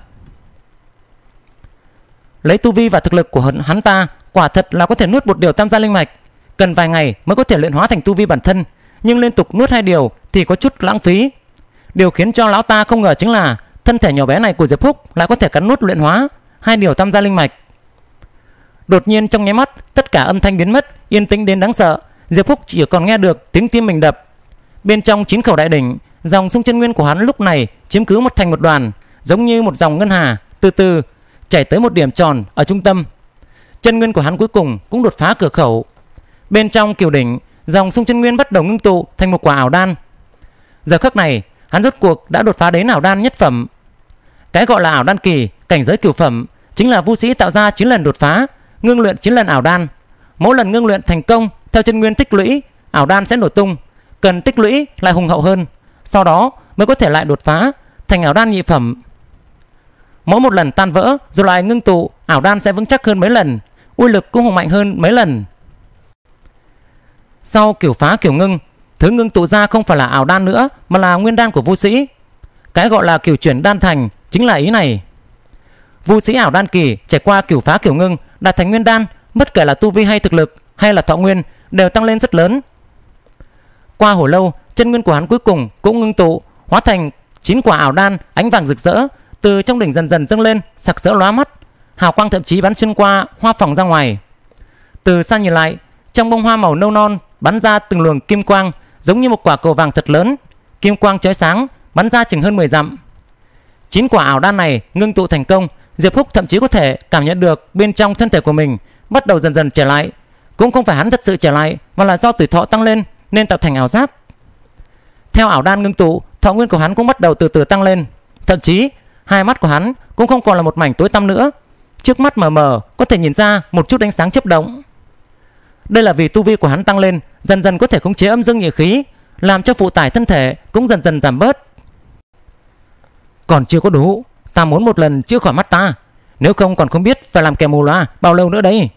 Lấy tu vi và thực lực của hắn ta, quả thật là có thể nuốt một điều tam gia linh mạch. Cần vài ngày mới có thể luyện hóa thành tu vi bản thân, nhưng liên tục nuốt hai điều thì có chút lãng phí. Điều khiến cho lão ta không ngờ chính là thân thể nhỏ bé này của Diệp Phúc lại có thể cắn nuốt luyện hóa hai điều tam gia linh mạch. Đột nhiên trong nháy mắt, tất cả âm thanh biến mất, yên tĩnh đến đáng sợ. Diệp Phúc chỉ còn nghe được tiếng tim mình đập. Bên trong chín khẩu đại đỉnh, dòng sông chân nguyên của hắn lúc này chiếm cứ một thành một đoàn, giống như một dòng ngân hà từ từ chảy tới một điểm tròn ở trung tâm. Chân nguyên của hắn cuối cùng cũng đột phá cửa khẩu. Bên trong kiều đỉnh, dòng sông chân nguyên bắt đầu ngưng tụ thành một quả ảo đan. Giờ khắc này, hắn rốt cuộc đã đột phá đến ảo đan nhất phẩm. Cái gọi là ảo đan kỳ, cảnh giới cửu phẩm, chính là vu sĩ tạo ra chín lần đột phá, ngưng luyện chín lần ảo đan. Mỗi lần ngưng luyện thành công, theo chân nguyên tích lũy, ảo đan sẽ nổ tung, cần tích lũy lại hùng hậu hơn, sau đó mới có thể lại đột phá thành ảo đan nhị phẩm. Mỗi một lần tan vỡ rồi lại ngưng tụ, ảo đan sẽ vững chắc hơn mấy lần, uy lực cũng hùng mạnh hơn mấy lần. Sau kiểu phá kiểu ngưng, thứ ngưng tụ ra không phải là ảo đan nữa mà là nguyên đan của vu sĩ. Cái gọi là kiểu chuyển đan thành chính là ý này. Vu sĩ ảo đan kỳ trải qua kiểu phá kiểu ngưng đạt thành nguyên đan, bất kể là tu vi hay thực lực hay là thọ nguyên đều tăng lên rất lớn. Qua hồi lâu, chân nguyên của hắn cuối cùng cũng ngưng tụ, hóa thành chín quả ảo đan ánh vàng rực rỡ, từ trong đỉnh dần dần dâng lên, sặc sỡ lóa mắt, hào quang thậm chí bắn xuyên qua hoa phòng ra ngoài. Từ xa nhìn lại, trong bông hoa màu nâu non bắn ra từng luồng kim quang, giống như một quả cầu vàng thật lớn, kim quang chói sáng bắn ra chừng hơn mười dặm. Chín quả ảo đan này ngưng tụ thành công, Diệp Phúc thậm chí có thể cảm nhận được bên trong thân thể của mình bắt đầu dần dần trở lại. Cũng không phải hắn thật sự trở lại, mà là do tuổi thọ tăng lên nên tạo thành ảo giác. Theo ảo đan ngưng tụ, thọ nguyên của hắn cũng bắt đầu từ từ tăng lên. Thậm chí hai mắt của hắn cũng không còn là một mảnh tối tăm nữa, trước mắt mờ mờ có thể nhìn ra một chút ánh sáng chớp động. Đây là vì tu vi của hắn tăng lên, dần dần có thể khống chế âm dương nhị khí, làm cho phụ tải thân thể cũng dần dần giảm bớt. Còn chưa có đủ, ta muốn một lần chữa khỏi mắt ta, nếu không còn không biết phải làm kẻ mù loa bao lâu nữa đấy.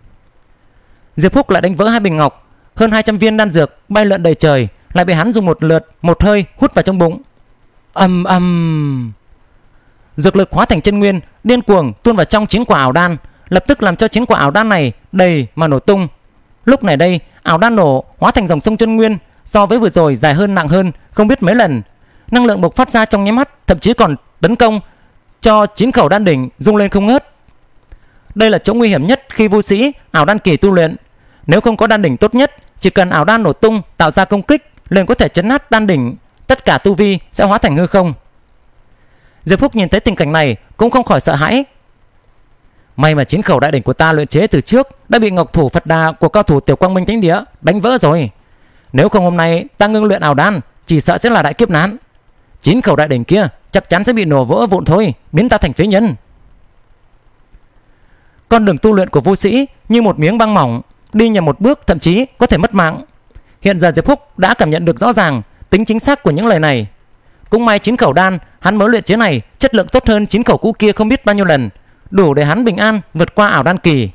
Diệp Phúc lại đánh vỡ hai bình ngọc, hơn hai trăm viên đan dược bay lượn đầy trời, lại bị hắn dùng một lượt một hơi hút vào trong bụng. Ầm ầm, dược lực hóa thành chân nguyên điên cuồng tuôn vào trong chín quả ảo đan, lập tức làm cho chín quả ảo đan này đầy mà nổ tung. Lúc này đây, ảo đan nổ hóa thành dòng sông chân nguyên, so với vừa rồi dài hơn nặng hơn không biết mấy lần. Năng lượng bộc phát ra trong nháy mắt, thậm chí còn tấn công cho chín khẩu đan đỉnh rung lên không ngớt. Đây là chỗ nguy hiểm nhất khi vu sĩ ảo đan kỳ tu luyện. Nếu không có đan đỉnh tốt nhất, chỉ cần ảo đan nổ tung tạo ra công kích liền có thể chấn nát đan đỉnh, tất cả tu vi sẽ hóa thành hư không. Diệp Phúc nhìn thấy tình cảnh này cũng không khỏi sợ hãi. May mà chín khẩu đại đỉnh của ta luyện chế từ trước đã bị ngọc thủ Phật Đà của cao thủ Tiểu Quang Minh Thánh Địa đánh vỡ rồi. Nếu không hôm nay ta ngưng luyện ảo đan chỉ sợ sẽ là đại kiếp nạn. Chín khẩu đại đỉnh kia chắc chắn sẽ bị nổ vỡ vụn thôi, biến ta thành phế nhân. Con đường tu luyện của vô sĩ như một miếng băng mỏng, đi nhầm một bước thậm chí có thể mất mạng. Hiện giờ Diệp Húc đã cảm nhận được rõ ràng tính chính xác của những lời này. Cũng may chín khẩu đan hắn mới luyện chế này chất lượng tốt hơn chín khẩu cũ kia không biết bao nhiêu lần, đủ để hắn bình an vượt qua ảo đan kỳ.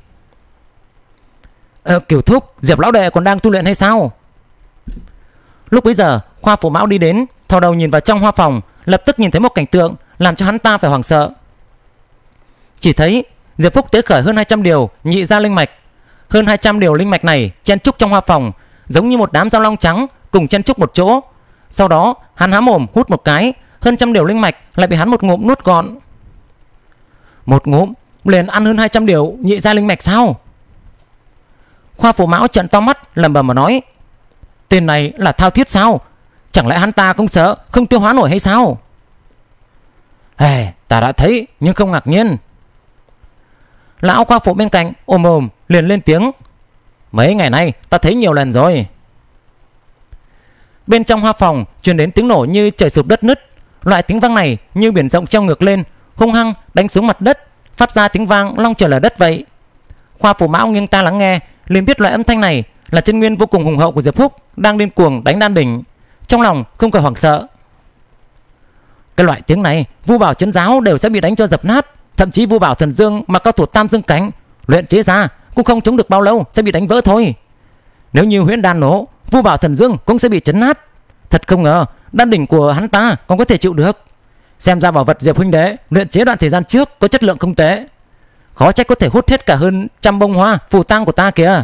Ờ, Kiều thúc, Diệp lão đệ còn đang tu luyện hay sao? Lúc bấy giờ Khoa Phụ Mão đi đến, thò đầu nhìn vào trong hoa phòng, lập tức nhìn thấy một cảnh tượng làm cho hắn ta phải hoảng sợ. Chỉ thấy Diệp Húc tế khởi hơn hai trăm điều nhị gia linh mạch. Hơn hai trăm điều linh mạch này chen chúc trong hoa phòng, giống như một đám dao long trắng cùng chen chúc một chỗ. Sau đó hắn há mồm hút một cái, hơn trăm điều linh mạch lại bị hắn một ngụm nuốt gọn. Một ngụm liền ăn hơn hai trăm điều nhị gia linh mạch sao? Khoa Phụ Mão trợn to mắt lẩm bẩm mà nói: tên này là thao thiết sao? Chẳng lẽ hắn ta không sợ không tiêu hóa nổi hay sao? Hey, ta đã thấy nhưng không ngạc nhiên. Lão Khoa Phụ bên cạnh ôm ồm liền lên tiếng: mấy ngày nay ta thấy nhiều lần rồi. Bên trong hoa phòng truyền đến tiếng nổ như trời sụp đất nứt. Loại tiếng vang này như biển rộng treo ngược lên, hung hăng đánh xuống mặt đất, phát ra tiếng vang long trời lở đất vậy. Khoa Phụ Mão nghiêng tai lắng nghe, liền biết loại âm thanh này là chân nguyên vô cùng hùng hậu của Diệp Húc đang điên cuồng đánh đan đỉnh. Trong lòng không khỏi hoảng sợ. Cái loại tiếng này Vu Bảo Trấn Giáo đều sẽ bị đánh cho dập nát, thậm chí Vu Bảo Thần Dương mà cao thủ Tam Dương Cảnh luyện chế ra cũng không chống được bao lâu sẽ bị đánh vỡ thôi. Nếu như huyễn đan nổ, Vu Bảo Thần Dương cũng sẽ bị chấn nát. Thật không ngờ đan đỉnh của hắn ta còn có thể chịu được. Xem ra bảo vật Diệp huynh đệ luyện chế đoạn thời gian trước có chất lượng không tệ. Khó trách có thể hút hết cả hơn trăm bông hoa phù tang của ta kìa.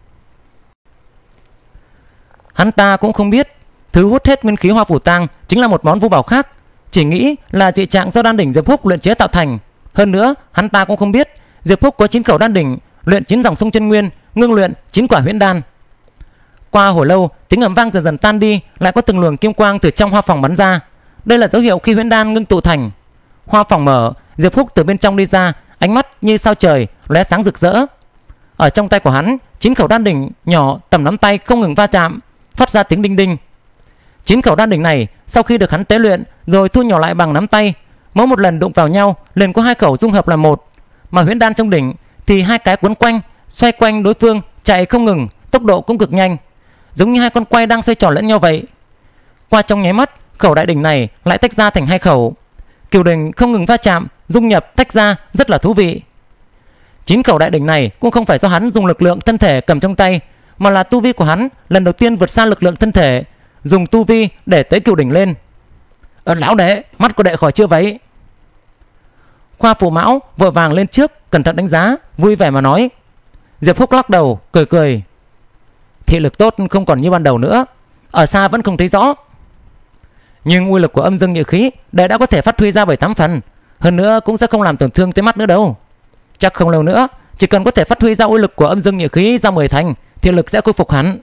Hắn ta cũng không biết thứ hút hết nguyên khí hoa phù tang chính là một món vu bảo khác, chỉ nghĩ là dị trạng do đan đỉnh Diệp Húc luyện chế tạo thành. Hơn nữa hắn ta cũng không biết Diệp Húc có chín khẩu đan đỉnh, luyện chín dòng sông chân nguyên, ngưng luyện chín quả huyễn đan. Qua hồi lâu, tiếng ầm vang dần dần tan đi, lại có từng luồng kim quang từ trong hoa phòng bắn ra. Đây là dấu hiệu khi huyễn đan ngưng tụ thành. Hoa phòng mở, Diệp Húc từ bên trong đi ra, ánh mắt như sao trời lóe sáng rực rỡ. Ở trong tay của hắn, chín khẩu đan đỉnh nhỏ tầm nắm tay không ngừng va chạm, phát ra tiếng đinh đinh. Chín khẩu đan đỉnh này sau khi được hắn tế luyện rồi thu nhỏ lại bằng nắm tay, mỗi một lần đụng vào nhau liền có hai khẩu dung hợp làm một. Mà huyễn đan trong đỉnh thì hai cái quấn quanh, xoay quanh đối phương, chạy không ngừng, tốc độ cũng cực nhanh, giống như hai con quay đang xoay tròn lẫn nhau vậy. Qua trong nháy mắt, khẩu đại đỉnh này lại tách ra thành hai khẩu. Kiều đỉnh không ngừng va chạm, dung nhập, tách ra, rất là thú vị. Chín khẩu đại đỉnh này cũng không phải do hắn dùng lực lượng thân thể cầm trong tay, mà là tu vi của hắn lần đầu tiên vượt xa lực lượng thân thể, dùng tu vi để tế kiều đỉnh lên. Ờ, lão đệ, mắt của đệ khỏi chưa vậy? Khoa Phụ Mão vội vàng lên trước, cẩn thận đánh giá, vui vẻ mà nói. Diệp Húc lắc đầu, cười cười. Thị lực tốt không còn như ban đầu nữa, ở xa vẫn không thấy rõ. Nhưng uy lực của âm dương nhị khí đệ đã có thể phát huy ra bảy tám phần, hơn nữa cũng sẽ không làm tổn thương tới mắt nữa đâu. Chắc không lâu nữa, chỉ cần có thể phát huy ra uy lực của âm dương nhị khí ra mười thành, thị lực sẽ khôi phục hẳn.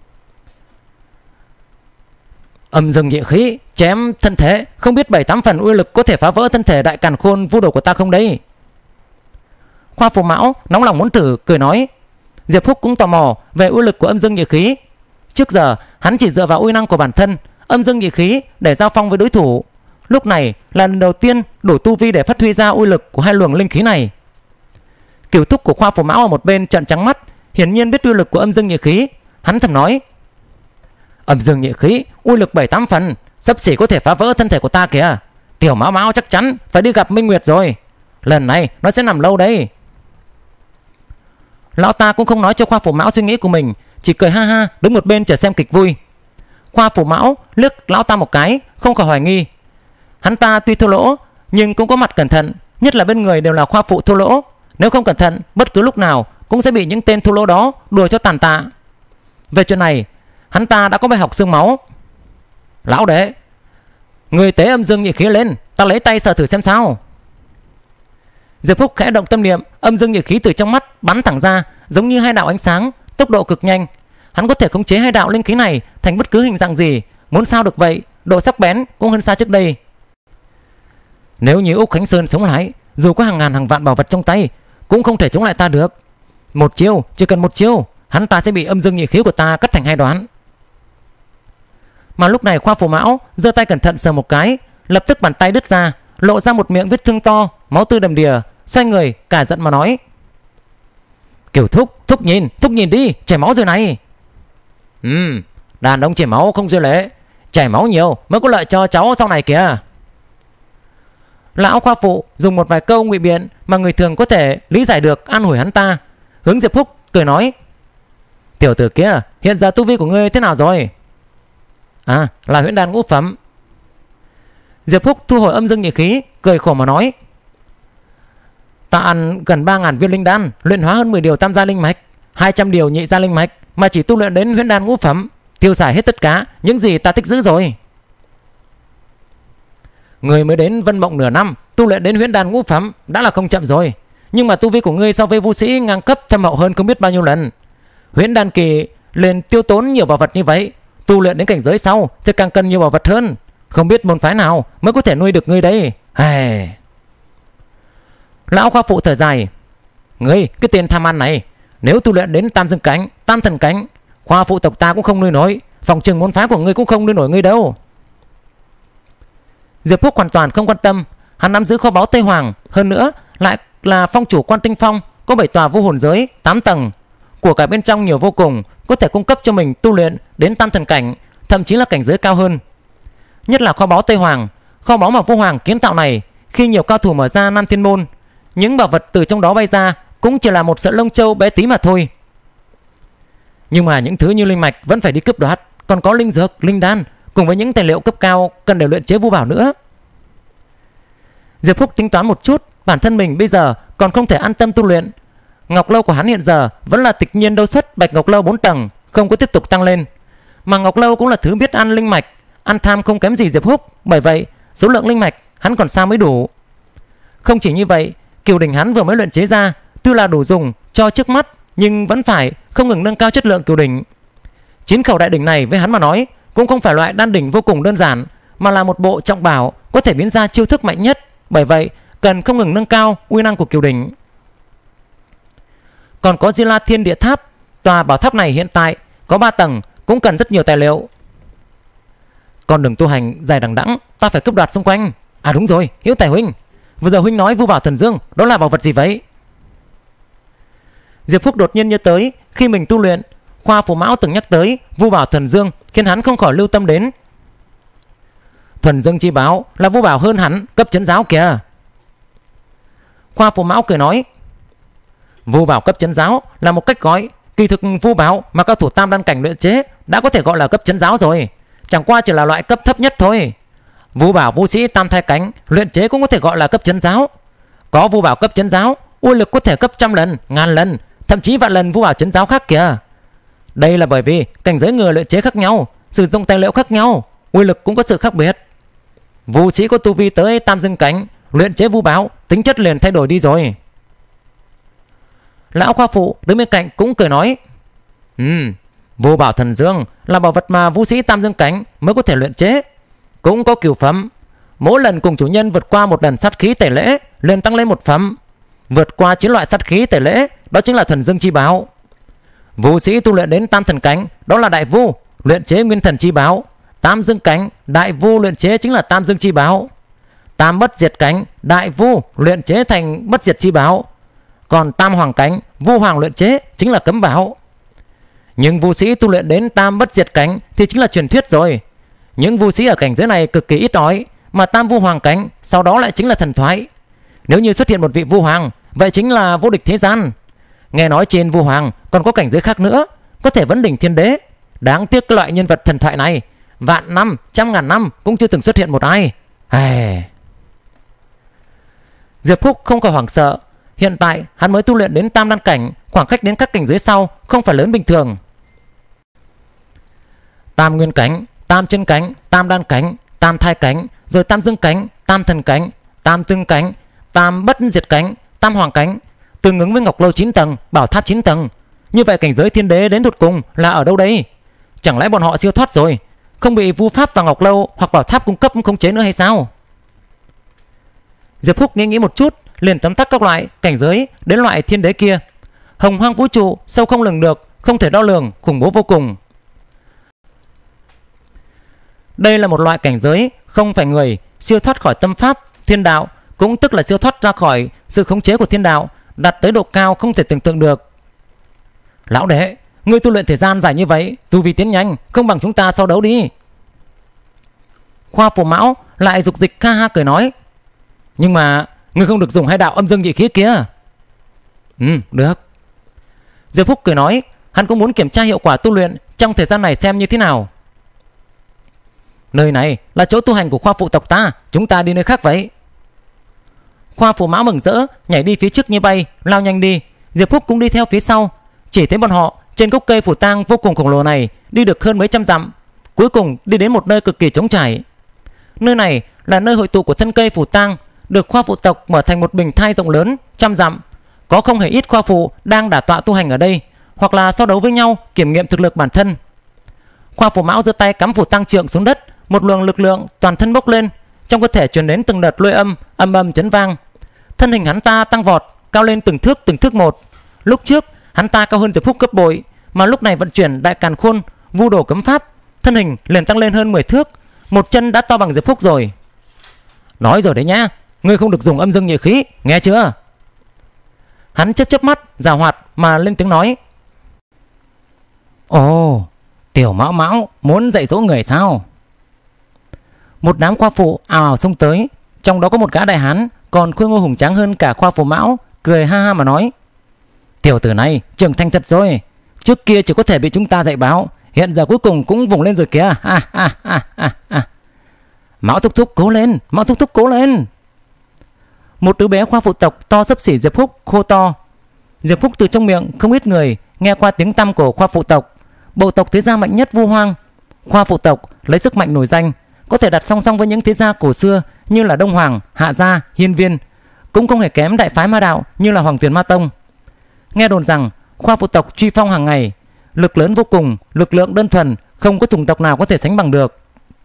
Âm dương nhị khí chém thân thể, không biết bảy tám phần uy lực có thể phá vỡ thân thể đại càn khôn vu đồ của ta không đấy? Khoa Phụ Mão nóng lòng muốn thử, cười nói. Diệp Húc cũng tò mò về uy lực của âm dương nhị khí. Trước giờ hắn chỉ dựa vào uy năng của bản thân âm dương nhị khí để giao phong với đối thủ. Lúc này là lần đầu tiên đủ tu vi để phát huy ra uy lực của hai luồng linh khí này. Kiểu thúc của Khoa Phụ Mão ở một bên trợn trắng mắt, hiển nhiên biết uy lực của âm dương nhị khí. Hắn thầm nói: âm dương nhị khí uy lực bảy tám phần, sắp xỉ có thể phá vỡ thân thể của ta kìa. Tiểu Mão Mão chắc chắn phải đi gặp Minh Nguyệt rồi, lần này nó sẽ nằm lâu đấy. Lão ta cũng không nói cho Khoa Phụ Mão suy nghĩ của mình, chỉ cười ha ha đứng một bên chờ xem kịch vui. Khoa Phụ Mão liếc lão ta một cái, không khỏi hoài nghi. Hắn ta tuy thua lỗ nhưng cũng có mặt cẩn thận, nhất là bên người đều là Khoa Phụ thua lỗ. Nếu không cẩn thận, bất cứ lúc nào cũng sẽ bị những tên thua lỗ đó đùa cho tàn tạ. Về chuyện này, hắn ta đã có bài học xương máu. Lão đệ, người tế âm dương nhị khí lên, ta lấy tay sờ thử xem sao. Diệp Húc khẽ động tâm niệm, âm dương nhị khí từ trong mắt bắn thẳng ra, giống như hai đạo ánh sáng, tốc độ cực nhanh. Hắn có thể khống chế hai đạo linh khí này thành bất cứ hình dạng gì, muốn sao được vậy, độ sắc bén cũng hơn xa trước đây. Nếu như Úc Khánh Sơn sống lại, dù có hàng ngàn hàng vạn bảo vật trong tay, cũng không thể chống lại ta được. Một chiêu, chỉ cần một chiêu, hắn ta sẽ bị âm dương nhị khí của ta cắt thành hai đoạn. Mà lúc này Khoa Phù Mão giơ tay cẩn thận sờ một cái, lập tức bàn tay đứt ra, lộ ra một miệng vết thương to, máu tươi đầm đìa, xoay người cả giận mà nói: Kiểu Thúc, Thúc nhìn, Thúc nhìn đi, chảy máu rồi này. Ừ, đàn ông chảy máu không rơi lệ, chảy máu nhiều mới có lợi cho cháu sau này kìa. Lão Khoa Phụ dùng một vài câu ngụy biện mà người thường có thể lý giải được an ủi hắn ta, hướng Diệp Phúc cười nói: Tiểu tử kia, hiện giờ tu vi của ngươi thế nào rồi? À, là huyễn đan ngũ phẩm. Diệp Phúc thu hồi âm dương nhị khí, cười khổ mà nói: Ta ăn gần ba ngàn viên linh đan, luyện hóa hơn mười điều tam gia linh mạch, hai trăm điều nhị gia linh mạch, mà chỉ tu luyện đến huyễn đan ngũ phẩm, tiêu xài hết tất cả những gì ta tích giữ rồi. Người mới đến Vân Mộng nửa năm, tu luyện đến huyễn đan ngũ phẩm đã là không chậm rồi. Nhưng mà tu vi của ngươi so với vũ sĩ ngang cấp thâm hậu hơn không biết bao nhiêu lần. Huyễn đan kỳ liền tiêu tốn nhiều bảo vật như vậy, tu luyện đến cảnh giới sau thì càng cần nhiều bảo vật hơn. Không biết môn phái nào mới có thể nuôi được ngươi đây. Hey. Lão Khoa Phụ thở dài: Ngươi cái tên tham ăn này, nếu tu luyện đến tam dương cảnh, tam thần cảnh, Khoa Phụ tộc ta cũng không nuôi nổi, phòng trừng môn phái của ngươi cũng không nuôi nổi ngươi đâu. Diệp Phúc hoàn toàn không quan tâm, hắn nắm giữ kho báu Tây Hoàng, hơn nữa lại là phong chủ Quan Tinh Phong, có bảy tòa vô hồn giới, tám tầng, của cả bên trong nhiều vô cùng, có thể cung cấp cho mình tu luyện đến tam thần cảnh, thậm chí là cảnh giới cao hơn. Nhất là kho báu Tây Hoàng, kho báu mà Vô Hoàng kiến tạo này, khi nhiều cao thủ mở ra Nam Thiên Môn, những bảo vật từ trong đó bay ra cũng chỉ là một sợi lông châu bé tí mà thôi. Nhưng mà những thứ như linh mạch vẫn phải đi cướp đoạt, còn có linh dược, linh đan cùng với những tài liệu cấp cao cần để luyện chế vu bảo nữa. Diệp Phúc tính toán một chút, bản thân mình bây giờ còn không thể an tâm tu luyện. Ngọc lâu của hắn hiện giờ vẫn là tịch nhiên đấu xuất bạch ngọc lâu bốn tầng, không có tiếp tục tăng lên. Mà ngọc lâu cũng là thứ biết ăn linh mạch, ăn tham không kém gì Diệp Phúc, bởi vậy số lượng linh mạch hắn còn sao mới đủ. Không chỉ như vậy, Kiều đỉnh hắn vừa mới luyện chế ra tuy là đủ dùng cho trước mắt, nhưng vẫn phải không ngừng nâng cao chất lượng Kiều đỉnh. Chín khẩu đại đỉnh này với hắn mà nói cũng không phải loại đan đỉnh vô cùng đơn giản, mà là một bộ trọng bảo có thể biến ra chiêu thức mạnh nhất, bởi vậy cần không ngừng nâng cao uy năng của Kiều đỉnh. Còn có Di La Thiên Địa Tháp, tòa bảo tháp này hiện tại có ba tầng, cũng cần rất nhiều tài liệu. Con đường tu hành dài đằng đẵng, ta phải cướp đoạt xung quanh. À đúng rồi, Hiếu Tài huynh, vừa giờ huynh nói vu bảo thần dương, đó là bảo vật gì vậy? Diệp Phúc đột nhiên nhớ tới khi mình tu luyện, Khoa Phù Mão từng nhắc tới vu bảo thần dương, khiến hắn không khỏi lưu tâm đến. Thuần dương chi bảo là vu bảo hơn hẳn cấp trấn giáo kìa. Khoa Phù Mão cười nói: Vu bảo cấp trấn giáo là một cách gọi, kỳ thực vu bảo mà cao thủ tam đan cảnh luyện chế đã có thể gọi là cấp trấn giáo rồi, chẳng qua chỉ là loại cấp thấp nhất thôi. Vu bảo vũ sĩ tam thai cảnh luyện chế cũng có thể gọi là cấp trấn giáo. Có vu bảo cấp trấn giáo, uy lực có thể gấp trăm lần, ngàn lần, thậm chí vạn lần vu bảo trấn giáo khác kìa. Đây là bởi vì cảnh giới người luyện chế khác nhau, sử dụng tài liệu khác nhau, uy lực cũng có sự khác biệt. Vũ sĩ có tu vi tới tam dương cảnh luyện chế vu bảo, tính chất liền thay đổi đi rồi. Lão Khoa Phụ đứng bên cạnh cũng cười nói: Ừ, vu bảo thần dương là bảo vật mà vũ sĩ tam dương cảnh mới có thể luyện chế, cũng có cửu phẩm. Mỗi lần cùng chủ nhân vượt qua một lần sát khí tẩy lễ liền tăng lên một phẩm. Vượt qua chín loại sát khí tẩy lễ, đó chính là thần dương chi bảo. Vũ sĩ tu luyện đến tam thần cảnh, đó là đại vu, luyện chế nguyên thần chi bảo. Tam dương cảnh, đại vu luyện chế chính là tam dương chi bảo. Tam bất diệt cảnh, đại vu luyện chế thành bất diệt chi bảo. Còn tam hoàng cảnh, vu hoàng luyện chế chính là cấm bảo. Nhưng vũ sĩ tu luyện đến tam bất diệt cảnh thì chính là truyền thuyết rồi. Những vũ sĩ ở cảnh giới này cực kỳ ít ỏi, mà tam vu hoàng cảnh sau đó lại chính là thần thoại. Nếu như xuất hiện một vị vu hoàng, vậy chính là vô địch thế gian. Nghe nói trên vu hoàng còn có cảnh giới khác nữa, có thể vấn đỉnh thiên đế. Đáng tiếc cái loại nhân vật thần thoại này vạn năm, trăm ngàn năm cũng chưa từng xuất hiện một ai. Ai... Diệp Phúc không còn hoảng sợ. Hiện tại hắn mới tu luyện đến tam đan cảnh, khoảng cách đến các cảnh giới sau không phải lớn bình thường. Tam nguyên cảnh, tam chân cảnh, tam đan cảnh, tam thai cảnh, rồi tam dương cảnh, tam thần cảnh, tam tương cảnh, tam bất diệt cảnh, tam hoàng cảnh, tương ứng với ngọc lâu chín tầng, bảo tháp chín tầng. Như vậy cảnh giới thiên đế đến tột cùng là ở đâu đây? Chẳng lẽ bọn họ siêu thoát rồi, không bị vu pháp và ngọc lâu hoặc bảo tháp cung cấp khống chế nữa hay sao? Diệp Phúc nghĩ nghĩ một chút, liền tóm tắt các loại cảnh giới đến loại thiên đế kia. Hồng hoang vũ trụ sâu không lường được, không thể đo lường, khủng bố vô cùng. Đây là một loại cảnh giới không phải người, siêu thoát khỏi tâm pháp, thiên đạo, cũng tức là siêu thoát ra khỏi sự khống chế của thiên đạo, đạt tới độ cao không thể tưởng tượng được. Lão đệ, ngươi tu luyện thời gian dài như vậy, tu vi tiến nhanh, không bằng chúng ta so đấu đi. Khoa Phù Mão lại dục dịch ha ha cười nói. Nhưng mà ngươi không được dùng hai đạo âm dương nhị khí kia. Ừ, được. Diệp Phúc cười nói, hắn cũng muốn kiểm tra hiệu quả tu luyện trong thời gian này xem như thế nào. Nơi này là chỗ tu hành của khoa phụ tộc ta, chúng ta đi nơi khác vậy. Khoa Phù Mão mừng rỡ, nhảy đi phía trước như bay, lao nhanh đi. Diệp Phúc cũng đi theo phía sau. Chỉ thấy bọn họ trên gốc cây phủ tang vô cùng khổng lồ này đi được hơn mấy trăm dặm, cuối cùng đi đến một nơi cực kỳ trống trải. Nơi này là nơi hội tụ của thân cây phủ tang, được khoa phụ tộc mở thành một bình thai rộng lớn trăm dặm. Có không hề ít khoa phụ đang đả tọa tu hành ở đây, hoặc là so đấu với nhau kiểm nghiệm thực lực bản thân. Khoa Phù Mão giơ tay cắm phủ tang trượng xuống đất, một luồng lực lượng toàn thân bốc lên, trong cơ thể truyền đến từng đợt lôi âm, âm âm chấn vang. Thân hình hắn ta tăng vọt, cao lên từng thước từng thước một. Lúc trước hắn ta cao hơn Diệp Phúc gấp bội, mà lúc này vận chuyển đại càn khôn, vu đồ cấm pháp, thân hình liền tăng lên hơn mười thước, một chân đã to bằng Diệp Phúc rồi. Nói rồi đấy nhá, ngươi không được dùng âm dương nhị khí, nghe chưa? Hắn chớp chớp mắt, giảo hoạt mà lên tiếng nói. Ồ, tiểu Mão Mão muốn dạy dỗ người sao? Một đám khoa phụ ào ào xông tới, trong đó có một gã đại hán còn khôi ngô hùng tráng hơn cả khoa Phù Mão, cười ha ha mà nói. Tiểu tử này trưởng thành thật rồi, trước kia chỉ có thể bị chúng ta dạy bảo, hiện giờ cuối cùng cũng vùng lên rồi kìa. À, à, à, à, à. Mão thúc thúc cố lên, Mão thúc thúc cố lên. Một đứa bé khoa phụ tộc to xấp xỉ Diệp Phúc hô to. Diệp Phúc từ trong miệng không ít người nghe qua tiếng tăm của khoa phụ tộc, bộ tộc thế gia mạnh nhất Vu Hoang. Khoa phụ tộc lấy sức mạnh nổi danh, có thể đặt song song với những thế gia cổ xưa như là Đông Hoàng, Hạ Gia, Hiên Viên, cũng không hề kém đại phái ma đạo như là Hoàng Tuyền Ma Tông. Nghe đồn rằng khoa phụ tộc truy phong hàng ngày, lực lớn vô cùng, lực lượng đơn thuần, không có chủng tộc nào có thể sánh bằng được.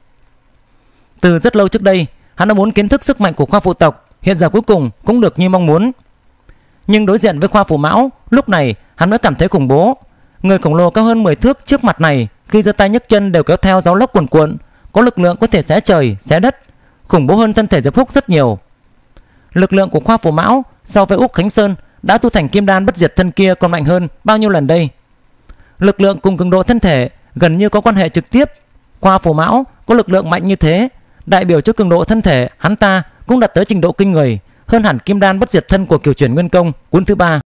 Từ rất lâu trước đây, hắn đã muốn kiến thức sức mạnh của khoa phụ tộc, hiện giờ cuối cùng cũng được như mong muốn. Nhưng đối diện với khoa Phù Mão, lúc này hắn mới cảm thấy khủng bố. Người khổng lồ cao hơn mười thước trước mặt này, khi giơ tay nhấc chân đều kéo theo gió lốc cuồn cuộn, có lực lượng có thể xé trời, xé đất, khủng bố hơn thân thể Diệp Phúc rất nhiều. Lực lượng của khoa Phù Mão so với Úc Khánh Sơn đã tu thành kim đan bất diệt thân kia còn mạnh hơn bao nhiêu lần đây. Lực lượng cùng cường độ thân thể gần như có quan hệ trực tiếp. Khoa Phù Mão có lực lượng mạnh như thế, đại biểu cho cường độ thân thể hắn ta cũng đạt tới trình độ kinh người, hơn hẳn kim đan bất diệt thân của Cửu Chuyển Nguyên Công cuốn thứ ba.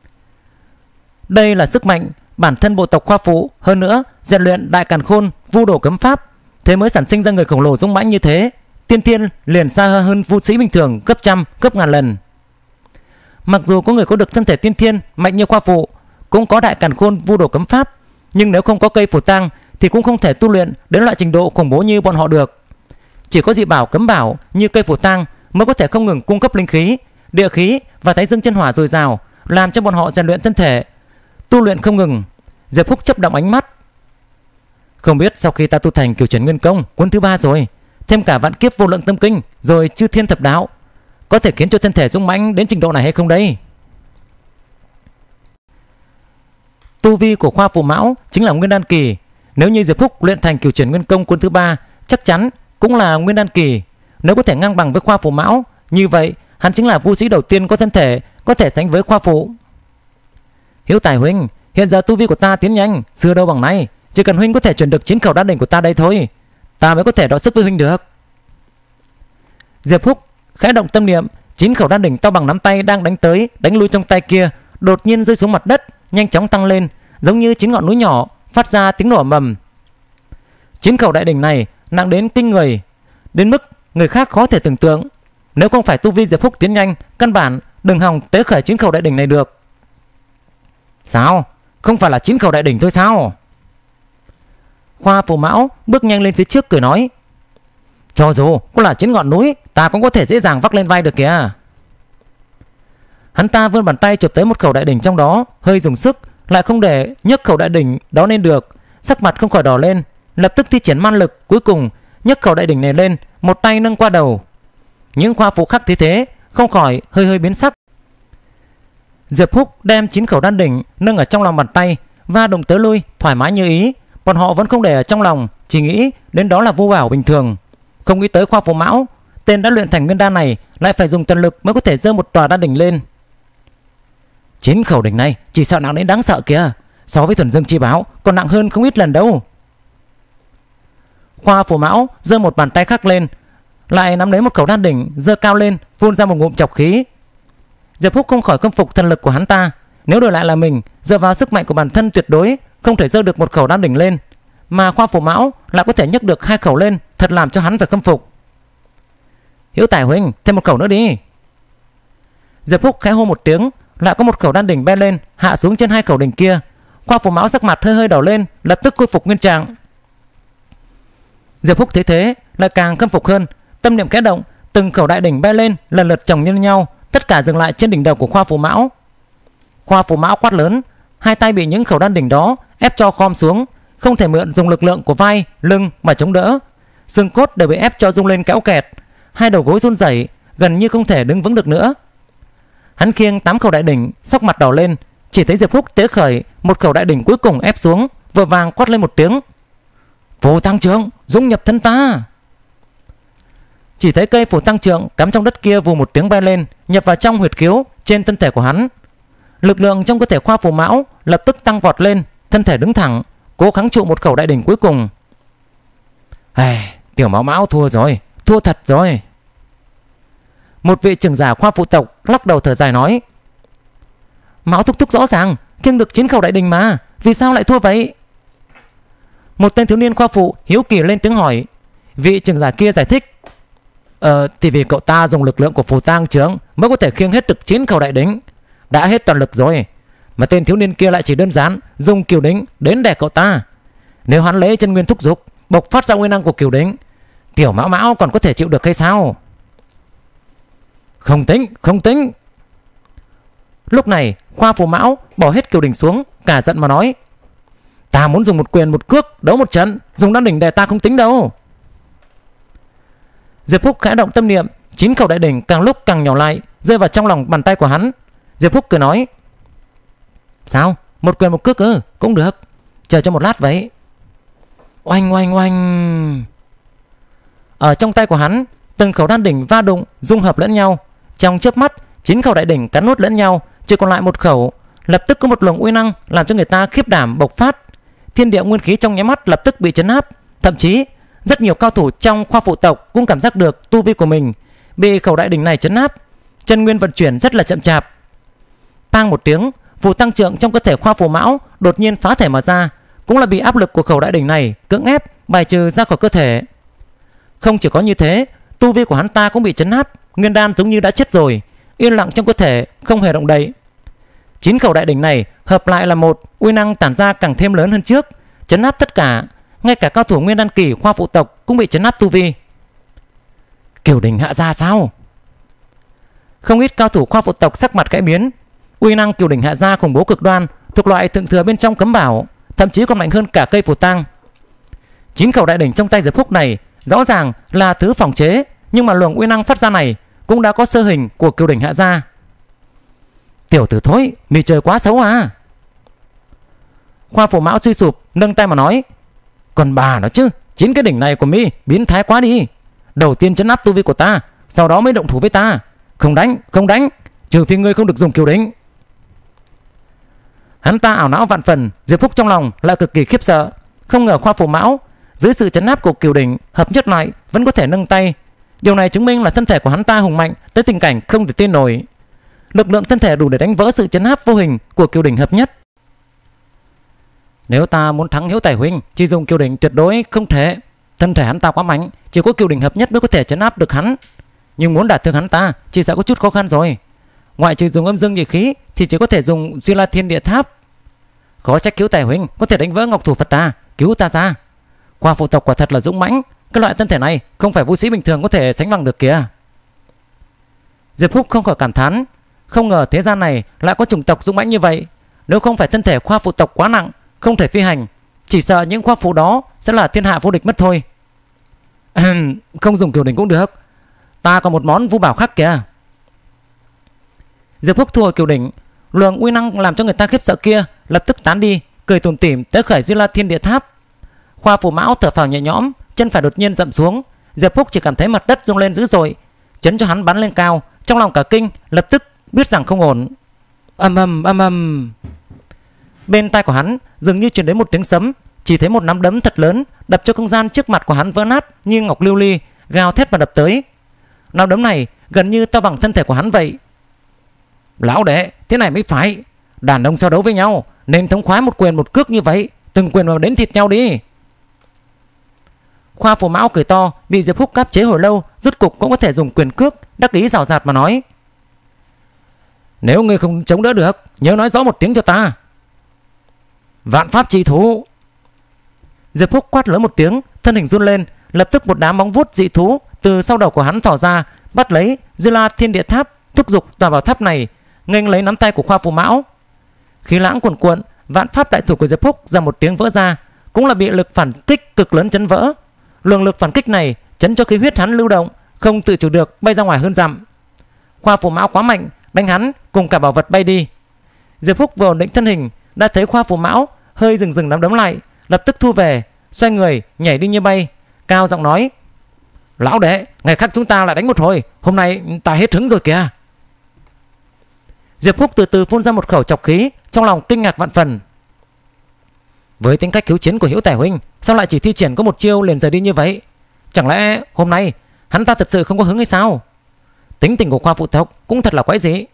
Đây là sức mạnh bản thân bộ tộc khoa phụ, hơn nữa rèn luyện đại càn khôn, vu đồ cấm pháp, thế mới sản sinh ra người khổng lồ dũng mãnh như thế. Tiên thiên liền xa hơn vũ sĩ bình thường gấp trăm, gấp ngàn lần. Mặc dù có người có được thân thể tiên thiên mạnh như khoa phụ, cũng có đại càn khôn vu đồ cấm pháp, nhưng nếu không có cây phủ tang thì cũng không thể tu luyện đến loại trình độ khủng bố như bọn họ được. Chỉ có dị bảo cấm bảo như cây phủ tang mới có thể không ngừng cung cấp linh khí, địa khí và thái dương chân hỏa dồi dào, làm cho bọn họ rèn luyện thân thể, tu luyện không ngừng. Diệp Phúc chấp động ánh mắt. Không biết sau khi ta tu thành Cửu Chuyển Nguyên Công cuốn thứ ba rồi, thêm cả vạn kiếp vô lượng tâm kinh, rồi chư thiên thập đạo, có thể khiến cho thân thể dũng mãnh đến trình độ này hay không đây? Tu vi của khoa Phù Mão chính là nguyên đan kỳ. Nếu như Diệp Phúc luyện thành Cửu Chuyển Nguyên Công cuốn thứ ba, chắc chắn cũng là nguyên đan kỳ. Nếu có thể ngang bằng với khoa Phù Mão, như vậy hắn chính là vũ sĩ đầu tiên có thân thể có thể sánh với khoa phụ. Hiếu Tài huynh, hiện giờ tu vi của ta tiến nhanh, xưa đâu bằng nay, chỉ cần huynh có thể chuyển được chín khẩu đan đỉnh của ta đây thôi, ta mới có thể đọ sức với huynh được. Diệp Phúc khẽ động tâm niệm, chín khẩu đan đỉnh to bằng nắm tay đang đánh tới đánh lui trong tay kia đột nhiên rơi xuống mặt đất, nhanh chóng tăng lên, giống như chín ngọn núi nhỏ, phát ra tiếng nổ ầm ầm. Chín khẩu đại đỉnh này nặng đến kinh người, đến mức người khác khó thể tưởng tượng. Nếu không phải tu vi Diệp Phúc tiến nhanh, căn bản đừng hòng tế khởi chín khẩu đại đỉnh này được. Sao? Không phải là chín khẩu đại đỉnh thôi sao? Khoa Phù Mão bước nhanh lên phía trước cười nói. Cho dù có là chín ngọn núi, ta cũng có thể dễ dàng vác lên vai được kìa. Hắn ta vươn bàn tay chụp tới một khẩu đại đỉnh trong đó, hơi dùng sức, lại không để nhấc khẩu đại đỉnh đó lên được, sắc mặt không khỏi đỏ lên, lập tức thi triển man lực, cuối cùng nhấc khẩu đại đỉnh này lên, một tay nâng qua đầu. Những khoa phụ khác thấy thế không khỏi hơi hơi biến sắc. Diệp Phúc đem chín khẩu đan đỉnh nâng ở trong lòng bàn tay, va động tới lui thoải mái như ý, bọn họ vẫn không để ở trong lòng, chỉ nghĩ đến đó là vô bảo bình thường, không nghĩ tới Khoa Phù Mão, tên đã luyện thành nguyên đan này lại phải dùng toàn lực mới có thể giơ một tòa đan đỉnh lên. Chín khẩu đỉnh này chỉ sợ nặng đến đáng sợ kìa, so với Thuần Dương Chi Báo còn nặng hơn không ít lần đâu. Khoa Phù Mão giơ một bàn tay khác lên, lại nắm lấy một khẩu đan đỉnh, giơ cao lên, phun ra một ngụm trọc khí. Diệp Húc không khỏi khâm phục thần lực của hắn ta. Nếu đổi lại là mình, dựa vào sức mạnh của bản thân tuyệt đối không thể giơ được một khẩu đan đỉnh lên, mà Khoa Phù Mão lại có thể nhấc được hai khẩu lên, thật làm cho hắn phải khâm phục. Hiếu Tài huynh, thêm một khẩu nữa đi. Diệp Húc khẽ hô một tiếng, lại có một khẩu đan đỉnh bay lên, hạ xuống trên hai khẩu đỉnh kia. Khoa Phù Mão sắc mặt hơi hơi đỏ lên, lập tức khôi phục nguyên trạng. Diệp Húc thấy thế lại càng khâm phục hơn, tâm niệm khẽ động, từng khẩu đại đỉnh bay lên, lần lượt chồng lên nhau, tất cả dừng lại trên đỉnh đầu của Khoa Phù Mão. Khoa Phù Mão quát lớn, hai tay bị những khẩu đan đỉnh đó ép cho khom xuống, không thể mượn dùng lực lượng của vai, lưng mà chống đỡ. Xương cốt đều bị ép cho rung lên kéo kẹt, hai đầu gối run rẩy, gần như không thể đứng vững được nữa. Hắn khiêng tám khẩu đại đỉnh, sắc mặt đỏ lên, chỉ thấy Diệp Húc tế khởi một khẩu đại đỉnh cuối cùng ép xuống, vội vàng quát lên một tiếng: Phù Tăng Trượng, dung nhập thân ta. Chỉ thấy cây Phù Tăng Trượng cắm trong đất kia vù một tiếng bay lên, nhập vào trong huyệt khiếu trên thân thể của hắn. Lực lượng trong cơ thể Khoa Phù Mão lập tức tăng vọt lên, thân thể đứng thẳng, cố kháng trụ một khẩu đại đỉnh cuối cùng. Ai, tiểu Mão Mão thua rồi, thua thật rồi. Một vị trưởng giả Khoa phụ tộc lắc đầu thở dài nói: Mão thúc thúc rõ ràng khiêng được chín khẩu đại đỉnh mà, vì sao lại thua vậy? Một tên thiếu niên Khoa phụ hiếu kỳ lên tiếng hỏi. Vị trưởng giả kia giải thích: Ờ thì vì cậu ta dùng lực lượng của Phù Tăng Trượng mới có thể khiêng hết được chín khẩu đại đỉnh, đã hết toàn lực rồi, mà tên thiếu niên kia lại chỉ đơn giản dùng kiều đỉnh đến đè cậu ta. Nếu hắn lấy chân nguyên thúc dục, bộc phát ra nguyên năng của kiều đỉnh, tiểu Mão Mão còn có thể chịu được hay sao? Không tính, không tính. Lúc này Khoa Phù Mão bỏ hết kiều đỉnh xuống, cả giận mà nói: Ta muốn dùng một quyền một cước đấu một trận, dùng đan đỉnh đè ta không tính đâu. Diệp Húc khẽ động tâm niệm, chín khẩu đại đỉnh càng lúc càng nhỏ lại, rơi vào trong lòng bàn tay của hắn. Diệp Húc cười nói: Sao, một quyền một cước ư? Cũng được, chờ cho một lát vậy. Oanh oanh oanh. Ở trong tay của hắn, từng khẩu đan đỉnh va đụng, dung hợp lẫn nhau. Trong chớp mắt, chín khẩu đại đỉnh cắn nuốt lẫn nhau, chỉ còn lại một khẩu. Lập tức có một luồng uy năng làm cho người ta khiếp đảm bộc phát. Thiên địa nguyên khí trong nháy mắt lập tức bị chấn áp. Thậm chí rất nhiều cao thủ trong Khoa phụ tộc cũng cảm giác được tu vi của mình bị khẩu đại đỉnh này chấn áp, chân nguyên vận chuyển rất là chậm chạp. Tang một tiếng, Phù Tăng Trượng trong cơ thể Khoa Phù Mão đột nhiên phá thể mà ra, cũng là bị áp lực của khẩu đại đỉnh này cưỡng ép bài trừ ra khỏi cơ thể. Không chỉ có như thế, tu vi của hắn ta cũng bị chấn áp, nguyên đan giống như đã chết rồi, yên lặng trong cơ thể, không hề động đậy. Chín khẩu đại đỉnh này hợp lại là một, uy năng tản ra càng thêm lớn hơn trước, chấn áp tất cả, ngay cả cao thủ nguyên đan kỳ Khoa phụ tộc cũng bị chấn áp tu vi. Kiều đỉnh hạ ra sao? Không ít cao thủ Khoa phụ tộc sắc mặt khẽ biến. Uy năng kiều đỉnh hạ ra khủng bố cực đoan, thuộc loại thượng thừa bên trong cấm bảo, thậm chí còn mạnh hơn cả cây phù tang. Chín khẩu đại đỉnh trong tay Diệp Húc này rõ ràng là thứ phòng chế, nhưng mà luồng uy năng phát ra này cũng đã có sơ hình của kiều đỉnh hạ ra. Tiểu tử thối, mì trời quá xấu à? Khoa Phù Mão suy sụp nâng tay mà nói: Còn bà nó chứ, chín cái đỉnh này của mi biến thái quá đi. Đầu tiên chấn áp tu vi của ta, sau đó mới động thủ với ta. Không đánh, không đánh, trừ phi ngươi không được dùng kiều đỉnh. Hắn ta ảo não vạn phần. Diệp Húc trong lòng lại cực kỳ khiếp sợ. Không ngờ Khoa Phù Mão dưới sự chấn áp của kiều đỉnh hợp nhất lại vẫn có thể nâng tay. Điều này chứng minh là thân thể của hắn ta hùng mạnh tới tình cảnh không thể tin nổi. Lực lượng thân thể đủ để đánh vỡ sự chấn áp vô hình của kiều đỉnh hợp nhất. Nếu ta muốn thắng Hiếu Tài huynh, chỉ dùng kiều đỉnh tuyệt đối không thể. Thân thể hắn ta quá mạnh, chỉ có kiều đỉnh hợp nhất mới có thể chấn áp được hắn. Nhưng muốn đả thương hắn ta chỉ sẽ có chút khó khăn rồi. Ngoại trừ dùng âm dương nhị khí thì chỉ có thể dùng Duy La Thiên Địa Tháp. Khó trách Hiếu Tài huynh có thể đánh vỡ ngọc thủ Phật ta, cứu ta ra. Khoa phụ tộc quả thật là dũng mãnh, cái loại thân thể này không phải vũ sĩ bình thường có thể sánh bằng được kìa. Diệp Húc không khỏi cảm thán, không ngờ thế gian này lại có chủng tộc dũng mãnh như vậy. Nếu không phải thân thể Khoa phụ tộc quá nặng, không thể phi hành, chỉ sợ những khoa phụ đó sẽ là thiên hạ vô địch mất thôi. Không dùng kiều đỉnh cũng được, ta còn một món vũ bảo khác kìa. Diệp Húc thu hồi kiều đỉnh, luồng uy năng làm cho người ta khiếp sợ kia lập tức tán đi, cười tủm tỉm tới khởi Diêu La Thiên Địa Tháp. Khoa Phù Mão thở phào nhẹ nhõm, chân phải đột nhiên dậm xuống. Diệp Phúc chỉ cảm thấy mặt đất rung lên dữ dội, chấn cho hắn bắn lên cao, trong lòng cả kinh, lập tức biết rằng không ổn. Ầm ầm ầm ầm. Bên tai của hắn dường như truyền đến một tiếng sấm, chỉ thấy một nắm đấm thật lớn đập cho không gian trước mặt của hắn vỡ nát như ngọc lưu ly, gào thét mà đập tới. Nắm đấm này gần như to bằng thân thể của hắn vậy. Lão đệ, thế này mới phải. Đàn ông so đấu với nhau nên thống khoái một quyền một cước như vậy, từng quyền vào đến thịt nhau đi. Khoa Phù Mão cười to, bị Diệp Phúc áp chế hồi lâu, rốt cục cũng có thể dùng quyền cước, đắc ý rào rạt mà nói: Nếu ngươi không chống đỡ được, nhớ nói rõ một tiếng cho ta. Vạn pháp chi thú. Diệp Phúc quát lớn một tiếng, thân hình run lên, lập tức một đám móng vuốt dị thú từ sau đầu của hắn thỏ ra, bắt lấy Dư La Thiên Địa Tháp, thúc giục toàn vào tháp này, nghênh lấy nắm tay của Khoa Phù Mão. Khí lãng cuồn cuộn, vạn pháp đại thủ của Diệp Phúc ra một tiếng vỡ ra, cũng là bị lực phản kích cực lớn chấn vỡ. Luồng lực phản kích này chấn cho khí huyết hắn lưu động, không tự chủ được bay ra ngoài hơn dặm. Khoa Phù Mão quá mạnh, đánh hắn cùng cả bảo vật bay đi. Diệp Phúc vừa ổn định thân hình, đã thấy Khoa Phù Mão hơi dừng dừng nắm đấm lại, lập tức thu về, xoay người nhảy đi như bay, cao giọng nói: Lão đệ, ngày khác chúng ta lại đánh một hồi, hôm nay ta hết hứng rồi kìa. Diệp Phúc từ từ phun ra một khẩu trọc khí, trong lòng kinh ngạc vạn phần. Với tính cách khiếu chiến của Hữu Tài huynh, sao lại chỉ thi triển có một chiêu liền rời đi như vậy? Chẳng lẽ hôm nay hắn ta thật sự không có hứng hay sao? Tính tình của Khoa phụ tộc cũng thật là quái dị.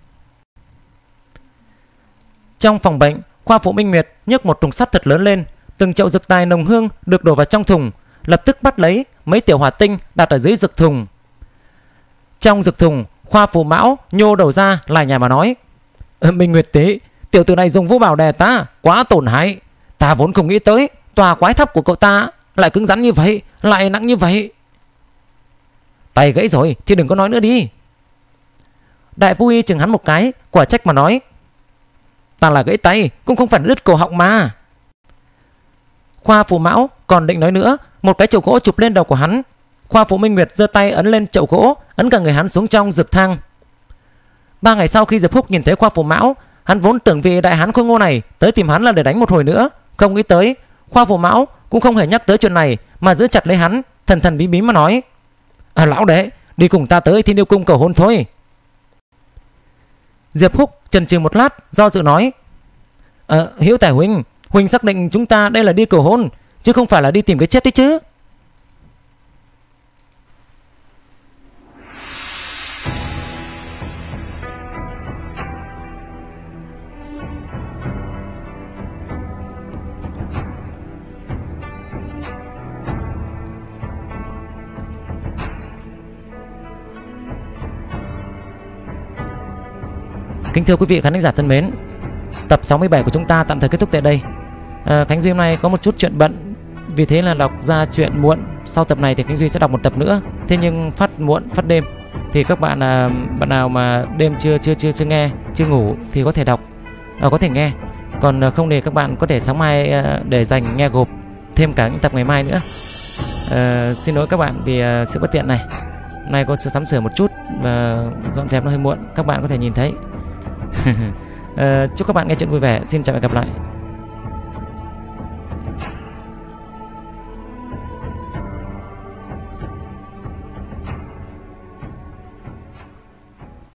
Trong phòng bệnh, Khoa Phụ Minh Nguyệt nhấc một thùng sắt thật lớn lên, từng chậu dược tài nồng hương được đổ vào trong thùng, lập tức bắt lấy mấy tiểu hỏa tinh đặt ở dưới dược thùng. Trong dược thùng, Khoa Phù Mão nhô đầu ra lại nhà mà nói: Minh Nguyệt tỷ, tiểu tử này dùng vũ bảo đè ta, quá tổn hại. Ta vốn không nghĩ tới tòa quái tháp của cậu ta lại cứng rắn như vậy, lại nặng như vậy. Tay gãy rồi thì đừng có nói nữa đi. Đại Phu Y chừng hắn một cái, quả trách mà nói: Ta là gãy tay cũng không phải đứt cổ họng mà. Khoa Phù Mão còn định nói nữa, một cái chậu gỗ chụp lên đầu của hắn. Khoa Phụ Minh Nguyệt giơ tay ấn lên chậu gỗ, ấn cả người hắn xuống trong dược thang. Ba ngày sau khi Diệp Phúc nhìn thấy Khoa Phù Mão, hắn vốn tưởng vị đại hán khôi ngô này tới tìm hắn là để đánh một hồi nữa, không nghĩ tới Khoa Phù Mão cũng không hề nhắc tới chuyện này, mà giữ chặt lấy hắn, thần thần bí bí mà nói: À, lão đệ, đi cùng ta tới Thiên Yêu Cung cầu hôn thôi. Diệp Phúc chần chừ một lát, do dự nói: à, Hữu Tài huynh, huynh xác định chúng ta đây là đi cầu hôn, chứ không phải là đi tìm cái chết đấy chứ? Kính thưa quý vị khán giả thân mến, tập sáu mươi bảy của chúng ta tạm thời kết thúc tại đây. à, Khánh Duy hôm nay có một chút chuyện bận, vì thế là đọc ra chuyện muộn. Sau tập này thì Khánh Duy sẽ đọc một tập nữa, thế nhưng phát muộn, phát đêm. Thì các bạn à, bạn nào mà đêm chưa chưa chưa chưa nghe, chưa ngủ thì có thể đọc, à, có thể nghe. Còn không thì các bạn có thể sáng mai à, để dành nghe gộp thêm cả những tập ngày mai nữa. à, Xin lỗi các bạn vì à, sự bất tiện này. Hôm nay có sự sắm sửa một chút và dọn dẹp nó hơi muộn, các bạn có thể nhìn thấy. uh, Chúc các bạn nghe chuyện vui vẻ. Xin chào và hẹn gặp lại.